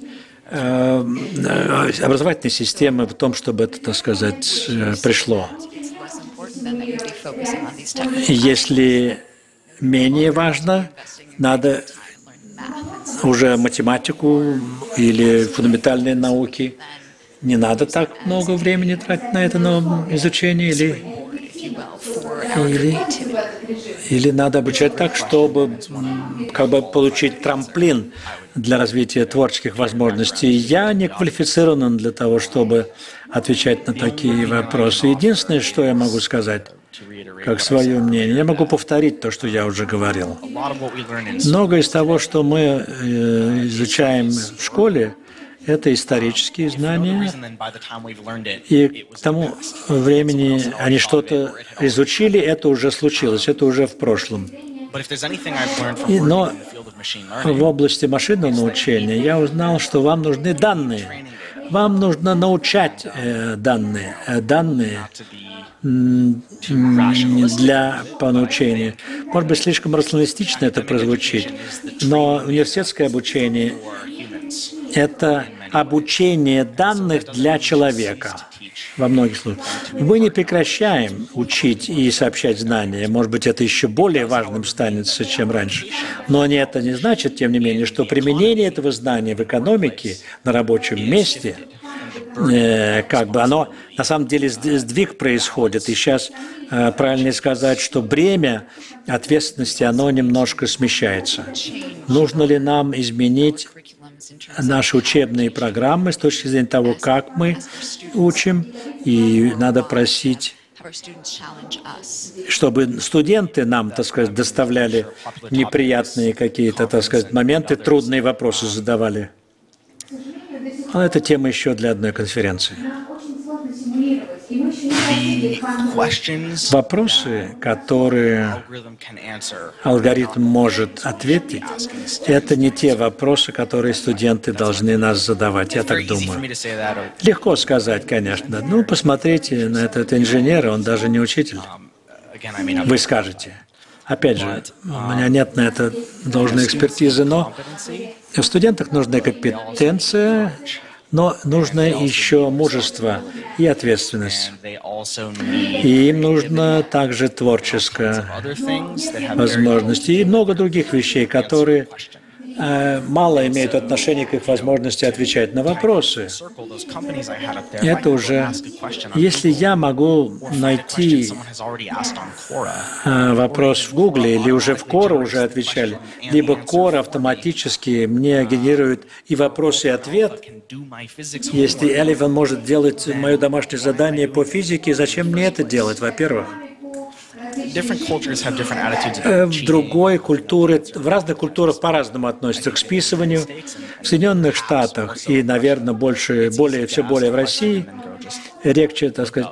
образовательной системы в том, чтобы это, так сказать, пришло. Если менее важно, надо уже математику или фундаментальные науки. Не надо так много времени тратить на это изучение, или надо обучать так, чтобы как бы получить трамплин для развития творческих возможностей. Я не квалифицирован для того, чтобы отвечать на такие вопросы. Единственное, что я могу сказать, как свое мнение, я могу повторить то, что я уже говорил. a lot of what we learn in Многое из того, что мы изучаем в школе, это исторические знания, reason then by the time we've learned it, и к тому времени они что-то изучили, это уже случилось, это уже в прошлом. but if there's anything I've learned from working Но in the field of machine learning, в области машинного научения я узнал, что вам нужны данные. Вам нужно научать данные to be для научения. Может быть, слишком рационалистично это прозвучит, но университетское обучение for humans. – это обучение данных для человека во многих случаях. Мы не прекращаем учить и сообщать знания. Может быть, это еще более важным станет, чем раньше. Но это не значит, тем не менее, что применение этого знания в экономике на рабочем месте как бы оно, на самом деле, сдвиг происходит. И сейчас правильнее сказать, что бремя ответственности, оно немножко смещается. Нужно ли нам изменить наши учебные программы с точки зрения того, как мы учим, и надо просить, чтобы студенты нам, так сказать, доставляли неприятные какие-то, так сказать, моменты, трудные вопросы задавали. Но это тема еще для одной конференции. The questions Вопросы, которые algorithm can answer алгоритм может ответить, это не те вопросы, которые студенты должны нас задавать, я так very easy for me думаю. to say that. Легко сказать, конечно. Ну, посмотрите на этот инженера, он даже не учитель. Again, I mean, Вы скажете. Опять же, у меня нет на это должной экспертизы, но в студентах нужна компетенция, но нужно еще мужество и ответственность. and they also need И им нужно также творческая other things that have very возможность и много других вещей, которые мало имеют отношения к их возможности отвечать на вопросы. Это уже, если я могу найти вопрос в Гугле или уже в Quora уже отвечали, либо Quora автоматически мне генерирует и вопрос, и ответ. Если Eleven может делать мое домашнее задание по физике, зачем мне это делать, во-первых? В другой культуре, в разных культурах по-разному относятся к списыванию. В Соединенных Штатах и, наверное, все более в России легче, так сказать,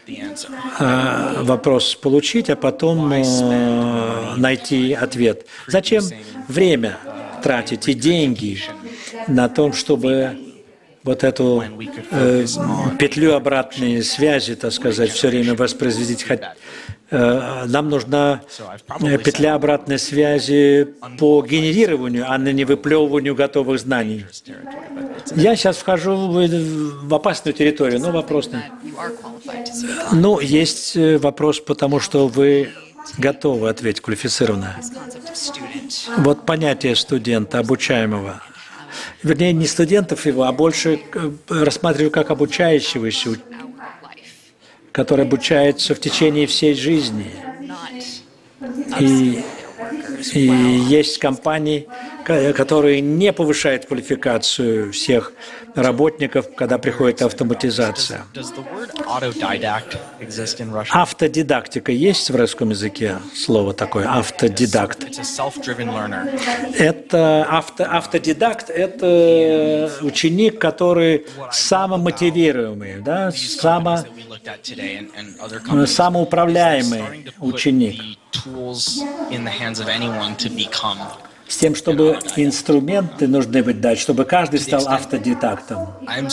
вопрос получить, а потом найти ответ. Зачем время тратить и деньги на то, чтобы вот эту петлю обратной связи, так сказать, все время воспроизводить? Нам нужна петля обратной связи по генерированию, а не выплевыванию готовых знаний. Я сейчас вхожу в опасную территорию, но вопрос нет. Ну, есть вопрос, потому что вы готовы ответить квалифицированно. Вот понятие студента, обучаемого. Вернее, не студентов его, а больше рассматриваю как обучающегося, который обучается в течение всей жизни. И есть компании, которые не повышают квалификацию всех работников, когда приходит автоматизация. Автодидактика есть в русском языке слово такое, автодидакт. Автодидакт – это ученик, который самомотивируемый, да, самоуправляемый ученик. С тем, чтобы инструменты нужны быть дать, чтобы каждый стал автодидактом.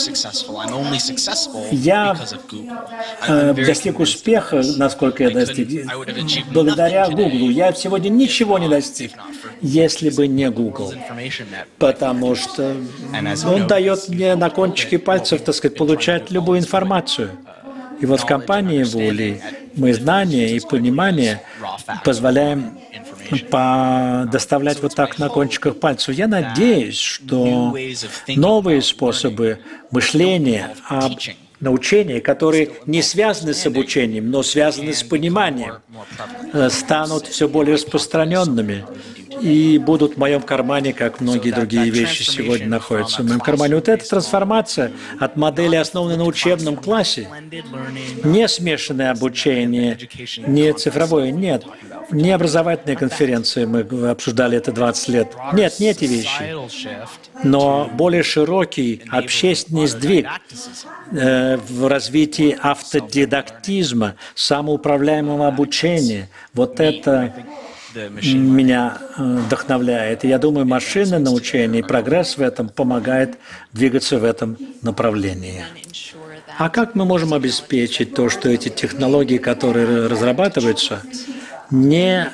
Я достиг успеха, насколько я достиг, благодаря Google. Я сегодня ничего не достиг, если бы не Google. Потому что он дает мне на кончике пальцев, так сказать, получать любую информацию. И вот в компании Вули мы знания и понимание позволяем доставлять вот так на кончиках пальцев. Я надеюсь, что новые способы мышления, научения, которые не связаны с обучением, но связаны с пониманием, станут все более распространенными и будут в моем кармане, как многие другие вещи сегодня находятся в моем кармане. Вот эта трансформация от модели, основанной на учебном классе, не смешанное обучение, не цифровое, нет, не образовательные конференции, мы обсуждали это 20 лет. Нет, не эти вещи, но более широкий общественный сдвиг в развитии автодидактизма, самоуправляемого обучения. Вот это меня вдохновляет. И я думаю, машинное научение и прогресс в этом помогает двигаться в этом направлении. А как мы можем обеспечить то, что эти технологии, которые разрабатываются, не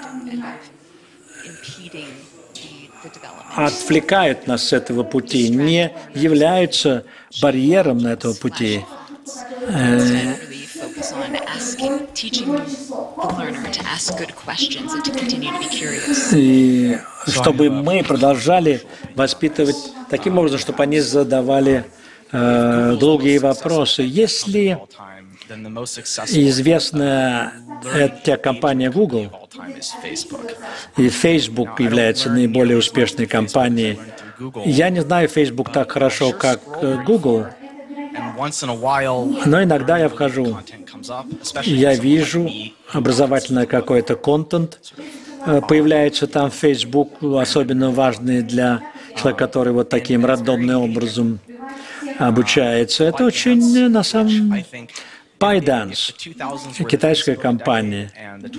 отвлекают нас с этого пути, не являются барьером на этом пути? И чтобы мы продолжали воспитывать таким образом, чтобы они задавали долгие вопросы. Если известная эта компания Google, и Facebook является наиболее успешной компанией, я не знаю Facebook так хорошо, как Google, но иногда я вхожу, и я вижу образовательный какой-то контент, появляется там в Facebook, особенно важный для человека, который вот таким рандомным образом обучается. Это очень, на самом деле, ByteDance, китайская компания.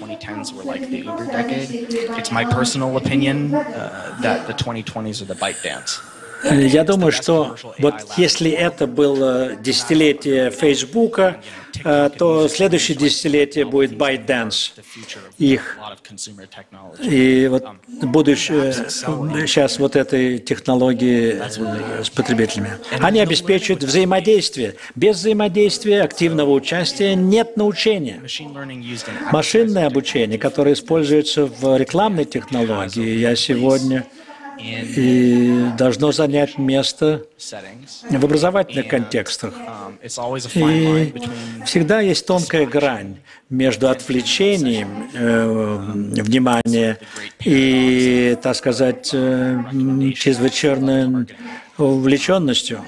Я думаю, что вот если это было десятилетие Фейсбука, то следующее десятилетие будет ByteDance. Их. И вот будущее сейчас вот этой технологии с потребителями. Они обеспечивают взаимодействие. Без взаимодействия, активного участия нет научения. Машинное обучение, которое используется в рекламной технологии, я сегодня и должно занять место в образовательных контекстах. И всегда есть тонкая грань между отвлечением внимания и, так сказать, чрезвычайной увлеченностью.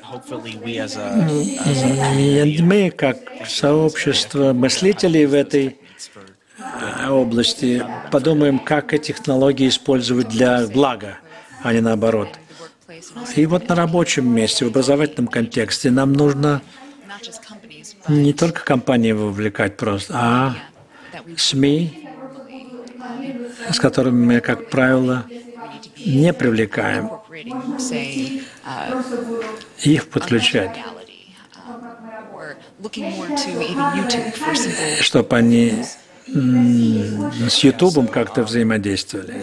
И мы, как сообщество мыслителей в этой области, подумаем, как эти технологии использовать для блага, а не наоборот. И вот на рабочем месте, в образовательном контексте нам нужно не только компании вовлекать просто, а СМИ, с которыми мы, как правило, не привлекаем, их подключать, чтобы они с Ютубом как-то взаимодействовали.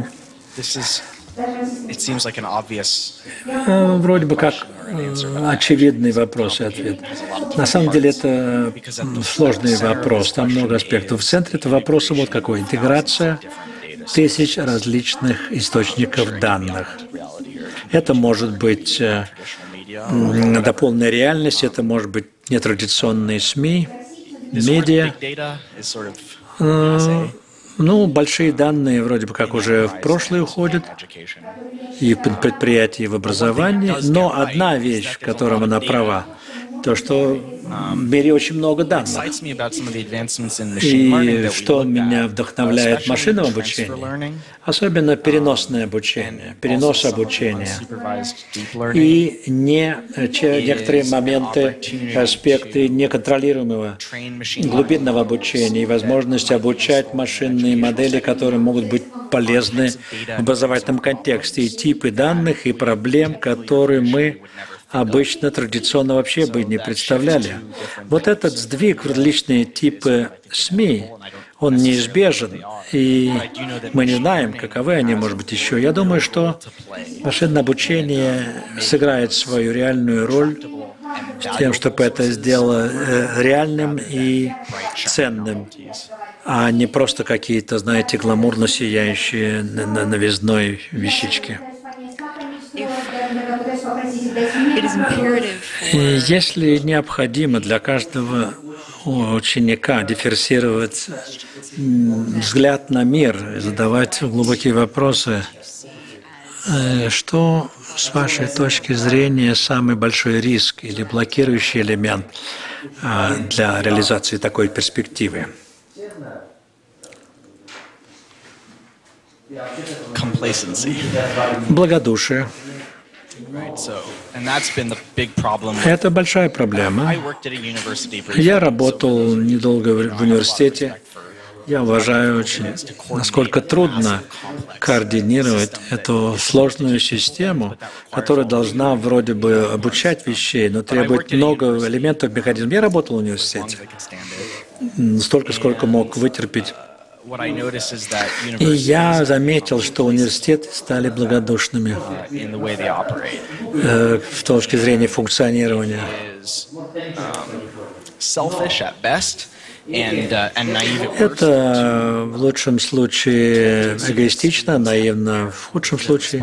Вроде бы как очевидный вопрос и ответ. На самом деле это сложный вопрос, там много аспектов. В центре этого вопроса вот какой: интеграция тысяч различных источников данных. Это может быть дополненная реальность, это может быть нетрадиционные СМИ, медиа. Ну, большие данные вроде бы как уже в прошлое уходят, и в предприятии, и в образовании. Но одна вещь, в которой она права, то, что в мире очень много данных. И что меня вдохновляет в машинном обучении, особенно переносное обучение, перенос обучения. И некоторые моменты, аспекты неконтролируемого глубинного обучения и возможность обучать машинные модели, которые могут быть полезны в образовательном контексте, и типы данных, и проблем, которые мы обычно традиционно вообще бы не представляли. Вот этот сдвиг в различные типы СМИ, он неизбежен, и мы не знаем, каковы они, может быть, еще. Я думаю, что машинное обучение сыграет свою реальную роль с тем, чтобы это сделало реальным и ценным, а не просто какие-то, знаете, гламурно сияющие новизной вещички. И если необходимо для каждого ученика дифференцировать взгляд на мир, задавать глубокие вопросы, что, с вашей точки зрения, самый большой риск или блокирующий элемент для реализации такой перспективы? Благодушие. Это большая проблема. Я работал недолго в университете. Я уважаю очень, насколько трудно координировать эту сложную систему, которая должна вроде бы обучать вещей, но требует много элементов механизма. Я работал в университете. Столько, сколько мог вытерпеть. И я заметил, что университеты стали благодушными в точке зрения функционирования. Это в лучшем случае эгоистично, наивно, в худшем случае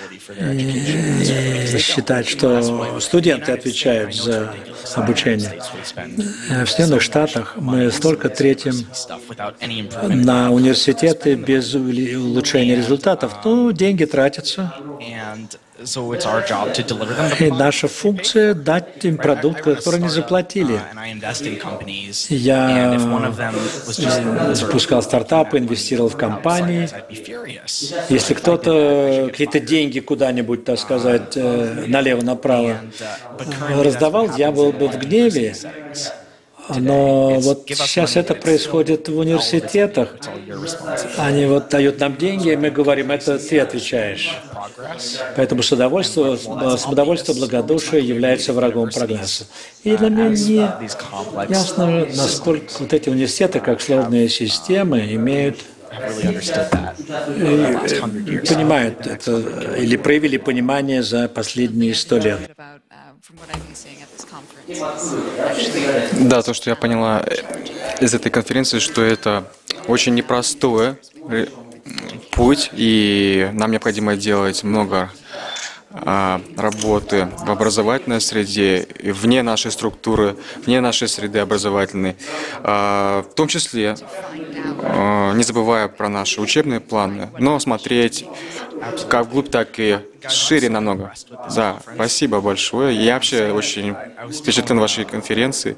считать, что студенты отвечают за обучение. В Соединенных Штатах мы столько тратим на университеты без улучшения результатов. Ну, деньги тратятся. И наша функция — дать им продукт, который они заплатили. Я запускал стартапы, инвестировал в компании. Если кто-то какие-то деньги куда-нибудь, так сказать, налево-направо раздавал, я был бы в гневе. Но вот сейчас это происходит в университетах. Они вот дают нам деньги, и мы говорим, это ты отвечаешь. Поэтому самодовольство, благодушие является врагом прогресса. И для меня не ясно, насколько вот эти университеты, как сложные системы, имеют понимают это или проявили понимание за последние 100 лет. Да, то, что я поняла из этой конференции, что это очень непростое путь, и нам необходимо делать много работы в образовательной среде, вне нашей структуры, вне нашей среды образовательной, в том числе не забывая про наши учебные планы, но смотреть как вглубь, так и шире намного. Да, спасибо большое. Я вообще очень впечатлен вашей конференции.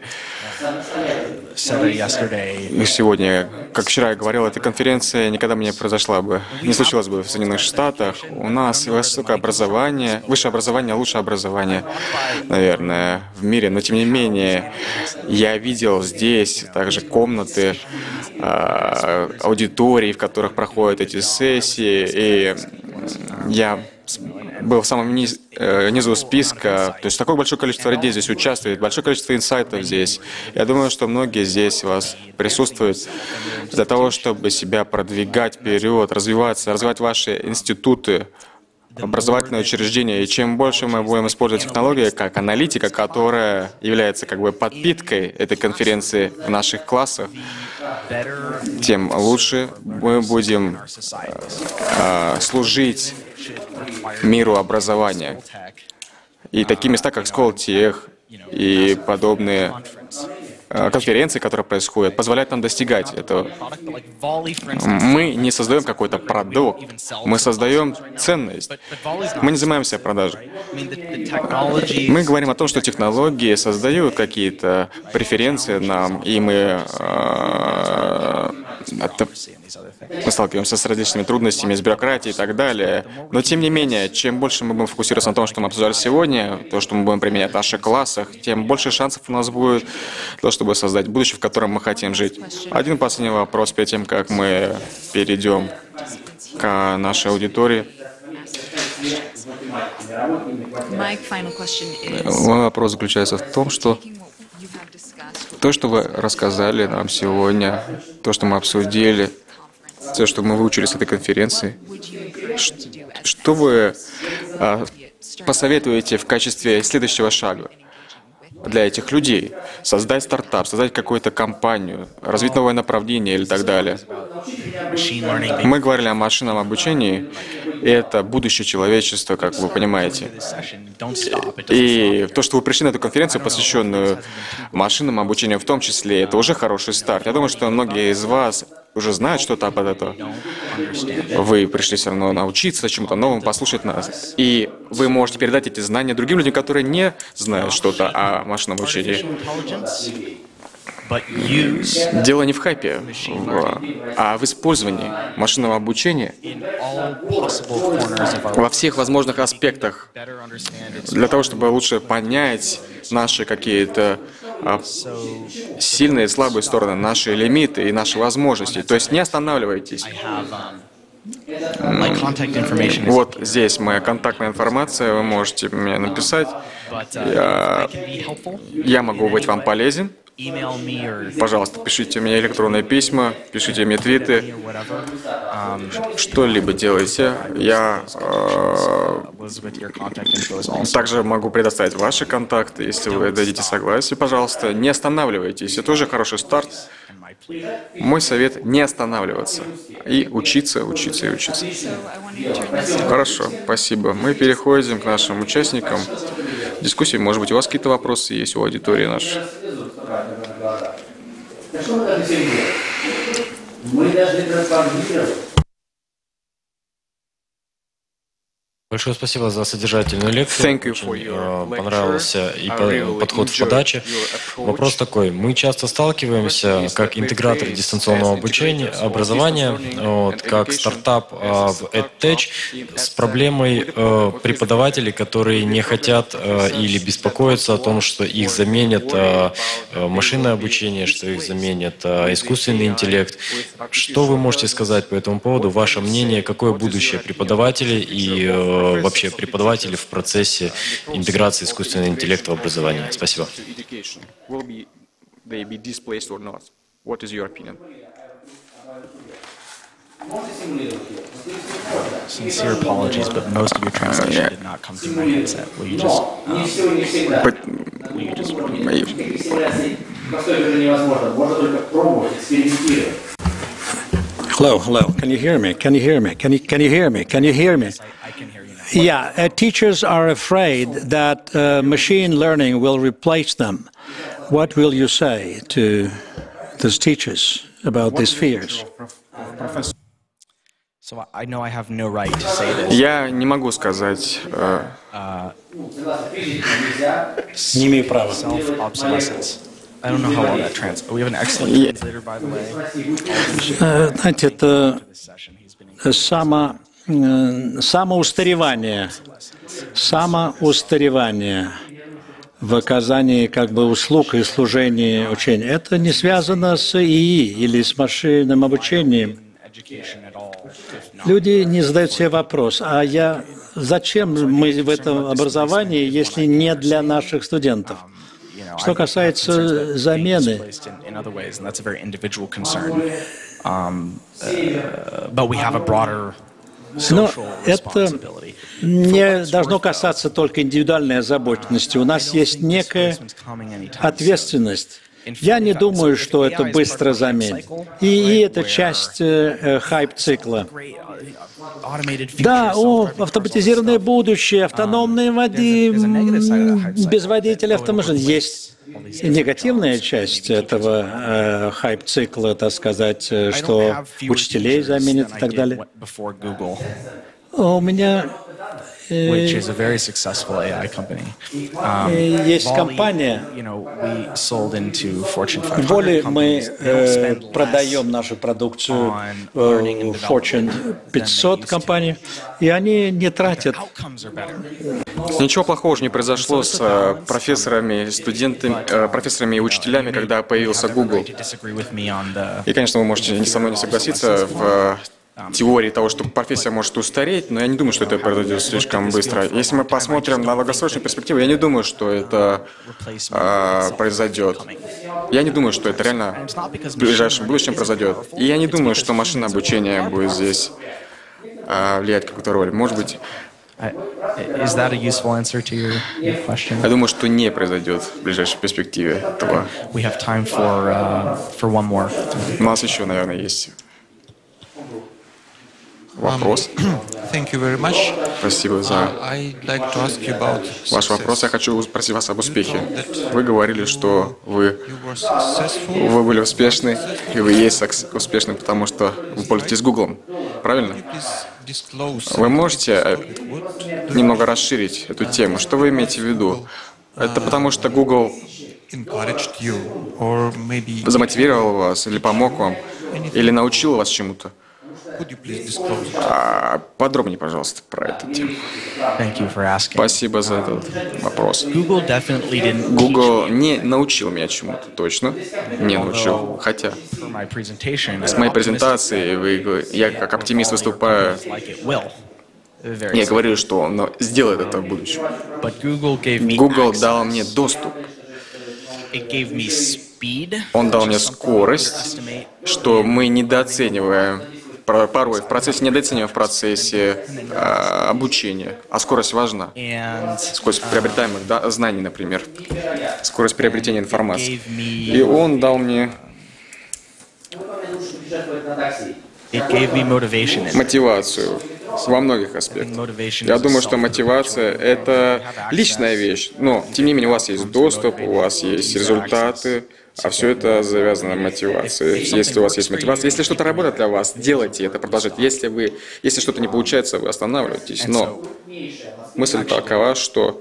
Сегодня, как вчера я говорил, эта конференция никогда бы не произошла бы, не случилась бы в Соединенных Штатах. У нас высокое образование, высшее образование, лучшее образование, наверное, в мире. Но, тем не менее, я видел здесь также комнаты, аудитории, в которых проходят эти сессии, и я был в самом низу списка, то есть такое большое количество людей здесь участвует, большое количество инсайтов здесь. Я думаю, что многие здесь у вас присутствуют для того, чтобы себя продвигать вперед, развиваться, развивать ваши институты, образовательные учреждения. И чем больше мы будем использовать технологии как аналитика, которая является как бы подпиткой этой конференции в наших классах, тем лучше мы будем служить миру образования. И такие места, как Сколтех и подобные конференции, которые происходят, позволяют нам достигать этого. Мы не создаем какой-то продукт, мы создаем ценность. Мы не занимаемся продажей. Мы говорим о том, что технологии создают какие-то преференции нам, и мы сталкиваемся с различными трудностями, с бюрократией и так далее. Но, тем не менее, чем больше мы будем фокусироваться на том, что мы обсуждали сегодня, то, что мы будем применять в наших классах, тем больше шансов у нас будет для того, чтобы создать будущее, в котором мы хотим жить. Один последний вопрос перед тем, как мы перейдем к нашей аудитории. Мой вопрос заключается в том, что то, что вы рассказали нам сегодня, то, что мы обсудили, то, что мы выучили с этой конференции, что вы посоветуете в качестве следующего шага для этих людей? Создать стартап, создать какую-то компанию, развить новое направление или так далее. Мы говорили о машинном обучении, и это будущее человечества, как вы понимаете. И то, что вы пришли на эту конференцию, посвященную машинному обучению в том числе, это уже хороший старт. Я думаю, что многие из вас уже знают что-то об этом. Вы пришли все равно научиться чему-то новому, послушать нас. И вы можете передать эти знания другим людям, которые не знают что-то о машинном обучении. Дело не в хайпе, а в использовании машинного обучения во всех возможных аспектах, для того, чтобы лучше понять наши какие-то сильные и слабые стороны, наши лимиты и наши возможности. То есть не останавливайтесь. Вот здесь моя контактная информация, вы можете мне написать. Я могу быть вам полезен. Пожалуйста, пишите мне электронные письма, пишите мне твиты, что-либо делайте. Я также могу предоставить ваши контакты, если вы дадите согласие. Пожалуйста, не останавливайтесь. Это уже хороший старт. Мой совет — не останавливаться и учиться, учиться и учиться. Хорошо, спасибо. Мы переходим к нашим участникам дискуссии. Может быть, у вас какие-то вопросы есть у аудитории нашей? Мы должны трансформировать. Большое спасибо за содержательную лекцию. Очень понравился и подход в подаче. Вопрос такой. Мы часто сталкиваемся как интеграторы дистанционного обучения, образования, как стартап в EdTech с проблемой преподавателей, которые не хотят или беспокоятся о том, что их заменят машинное обучение, что их заменят искусственный интеллект. Что вы можете сказать по этому поводу? Ваше мнение, какое будущее преподавателей и вообще преподаватели в процессе интеграции искусственного интеллекта в образование? Спасибо. Sincere apologies, but most of your translation did not come through my headset. Will you just... Hello, hello. Can you hear me? Can you hear me? Can you hear me? Can you hear me? I can hear you now. Yeah, teachers are afraid that machine learning will replace them. What will you say to those teachers about these fears? So I know I have no right to say this. Я не могу сказать. Не имею права. Self-obsolescence. I don't know how well that translates. We have an excellent translator, by the way. Знаете, это This session, he's been самоустаревание в оказании как бы услуг и служении учению. Это не связано с ИИ или с машинным обучением. education at all. Люди не задают себе вопрос, зачем мы в этом образовании, если не для наших студентов? Что касается замены, но это не должно касаться только индивидуальной озабоченности. У нас есть некая ответственность. Я не думаю, что это быстро заменит. И это часть хайп-цикла. Да, автоматизированное будущее, автономные без водителя автомашин. Есть негативная часть этого хайп-цикла, так сказать, что учителей заменят и так далее. У меня есть компания, в Воле мы продаем нашу продукцию Fortune 500 компании, и они не тратят. Ничего плохого не произошло с профессорами, студентами, профессорами и учителями, когда появился Google. И, конечно, вы можете со мной не согласиться в теории того, что профессия может устареть, но я не думаю, что это произойдет слишком быстро. Если мы посмотрим на долгосрочную перспективу, я не думаю, что это произойдет. Я не думаю, что это реально в ближайшем будущем произойдет. И я не думаю, что машинное обучение будет здесь влиять какую-то роль. Может быть... Я думаю, что не произойдет в ближайшей перспективе этого. У нас еще, наверное, есть вопрос. Спасибо за ваш вопрос. Я хочу спросить вас об успехе. Вы говорили, что вы были успешны, и вы есть успешны, потому что вы пользуетесь Google. Правильно? Вы можете немного расширить эту тему? Что вы имеете в виду? Это потому что Google замотивировал вас, или помог вам, или научил вас чему-то? Подробнее, пожалуйста, про эту тему. Спасибо за этот вопрос. Google не научил меня чему-то, точно. Не научил. Хотя с моей презентацией я как оптимист выступаю. Я говорю, что он сделает это в будущем. Google дал мне доступ. Он дал мне скорость, что мы недооцениваем. Порой в процессе обучения, а скорость важна. Скорость приобретаемых знаний, например, скорость приобретения информации. И он дал мне мотивацию во многих аспектах. Я думаю, что мотивация – это личная вещь, но, тем не менее, у вас есть доступ, у вас есть результаты, а все это завязано на мотивации. Если у вас есть мотивация, если что-то работает для вас, делайте это, продолжайте. Если что-то не получается, вы останавливаетесь. Но мысль такова, что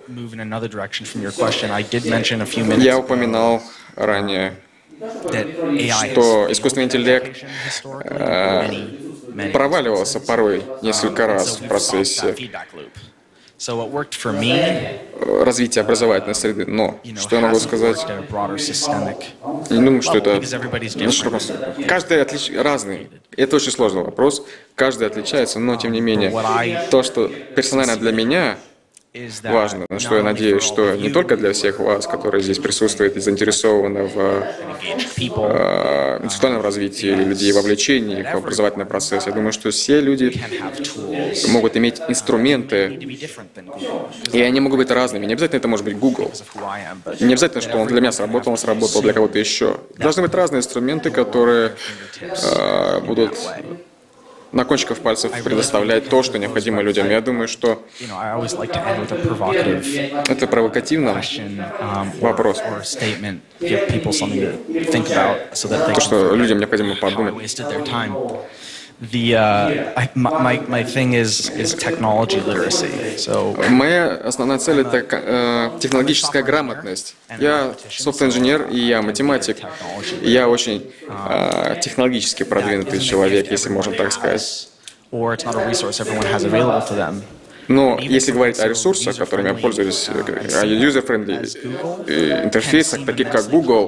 я упоминал ранее, что искусственный интеллект проваливался порой несколько раз в процессе развития образовательной среды. Но, что я могу сказать? Не думаю, что это... Каждый разный. Это очень сложный вопрос. Каждый отличается, но, тем не менее, то, что персонально для меня важно, на что я надеюсь, что не только для всех вас, которые здесь присутствуют и заинтересованы в интеллектуальном развитии или людей в вовлечении в образовательный процесс. Я думаю, что все люди могут иметь инструменты, и они могут быть разными. Не обязательно это может быть Google. И не обязательно, что он для меня сработал, он сработал для кого-то еще. Должны быть разные инструменты, которые будут на кончиках пальцев предоставлять то, что необходимо людям. Я думаю, что это провокативно вопрос. То, что людям необходимо подумать. Моя основная цель — это технологическая грамотность. Я софт-инженер и я математик. И я очень технологически продвинутый человек, если можно так сказать. Но если говорить о ресурсах, которыми я пользуюсь, о user-friendly интерфейсах, таких как Google,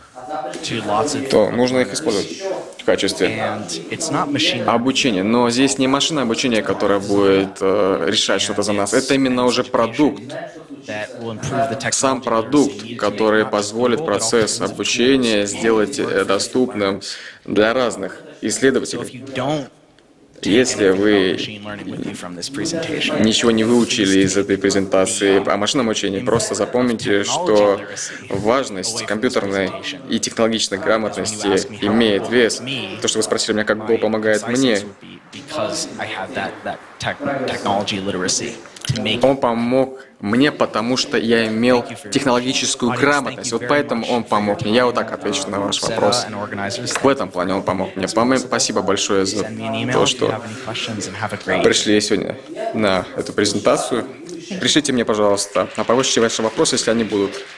то нужно их использовать в качестве обучения. Но здесь не машинное обучение, которое будет решать что-то за нас. Это именно уже продукт. Сам продукт, который позволит процесс обучения сделать доступным для разных исследователей. Если вы ничего не выучили из этой презентации о машинном обучении, просто запомните, что важность компьютерной и технологической грамотности имеет вес. То, что вы спросили меня, как Google помогает мне. Он помог мне, потому что я имел технологическую грамотность. Вот поэтому он помог мне. Я вот так отвечу на ваш вопрос. В этом плане он помог мне. Спасибо большое за то, что пришли сегодня на эту презентацию. Пришлите мне, пожалуйста, на почте ваши вопросы, если они будут.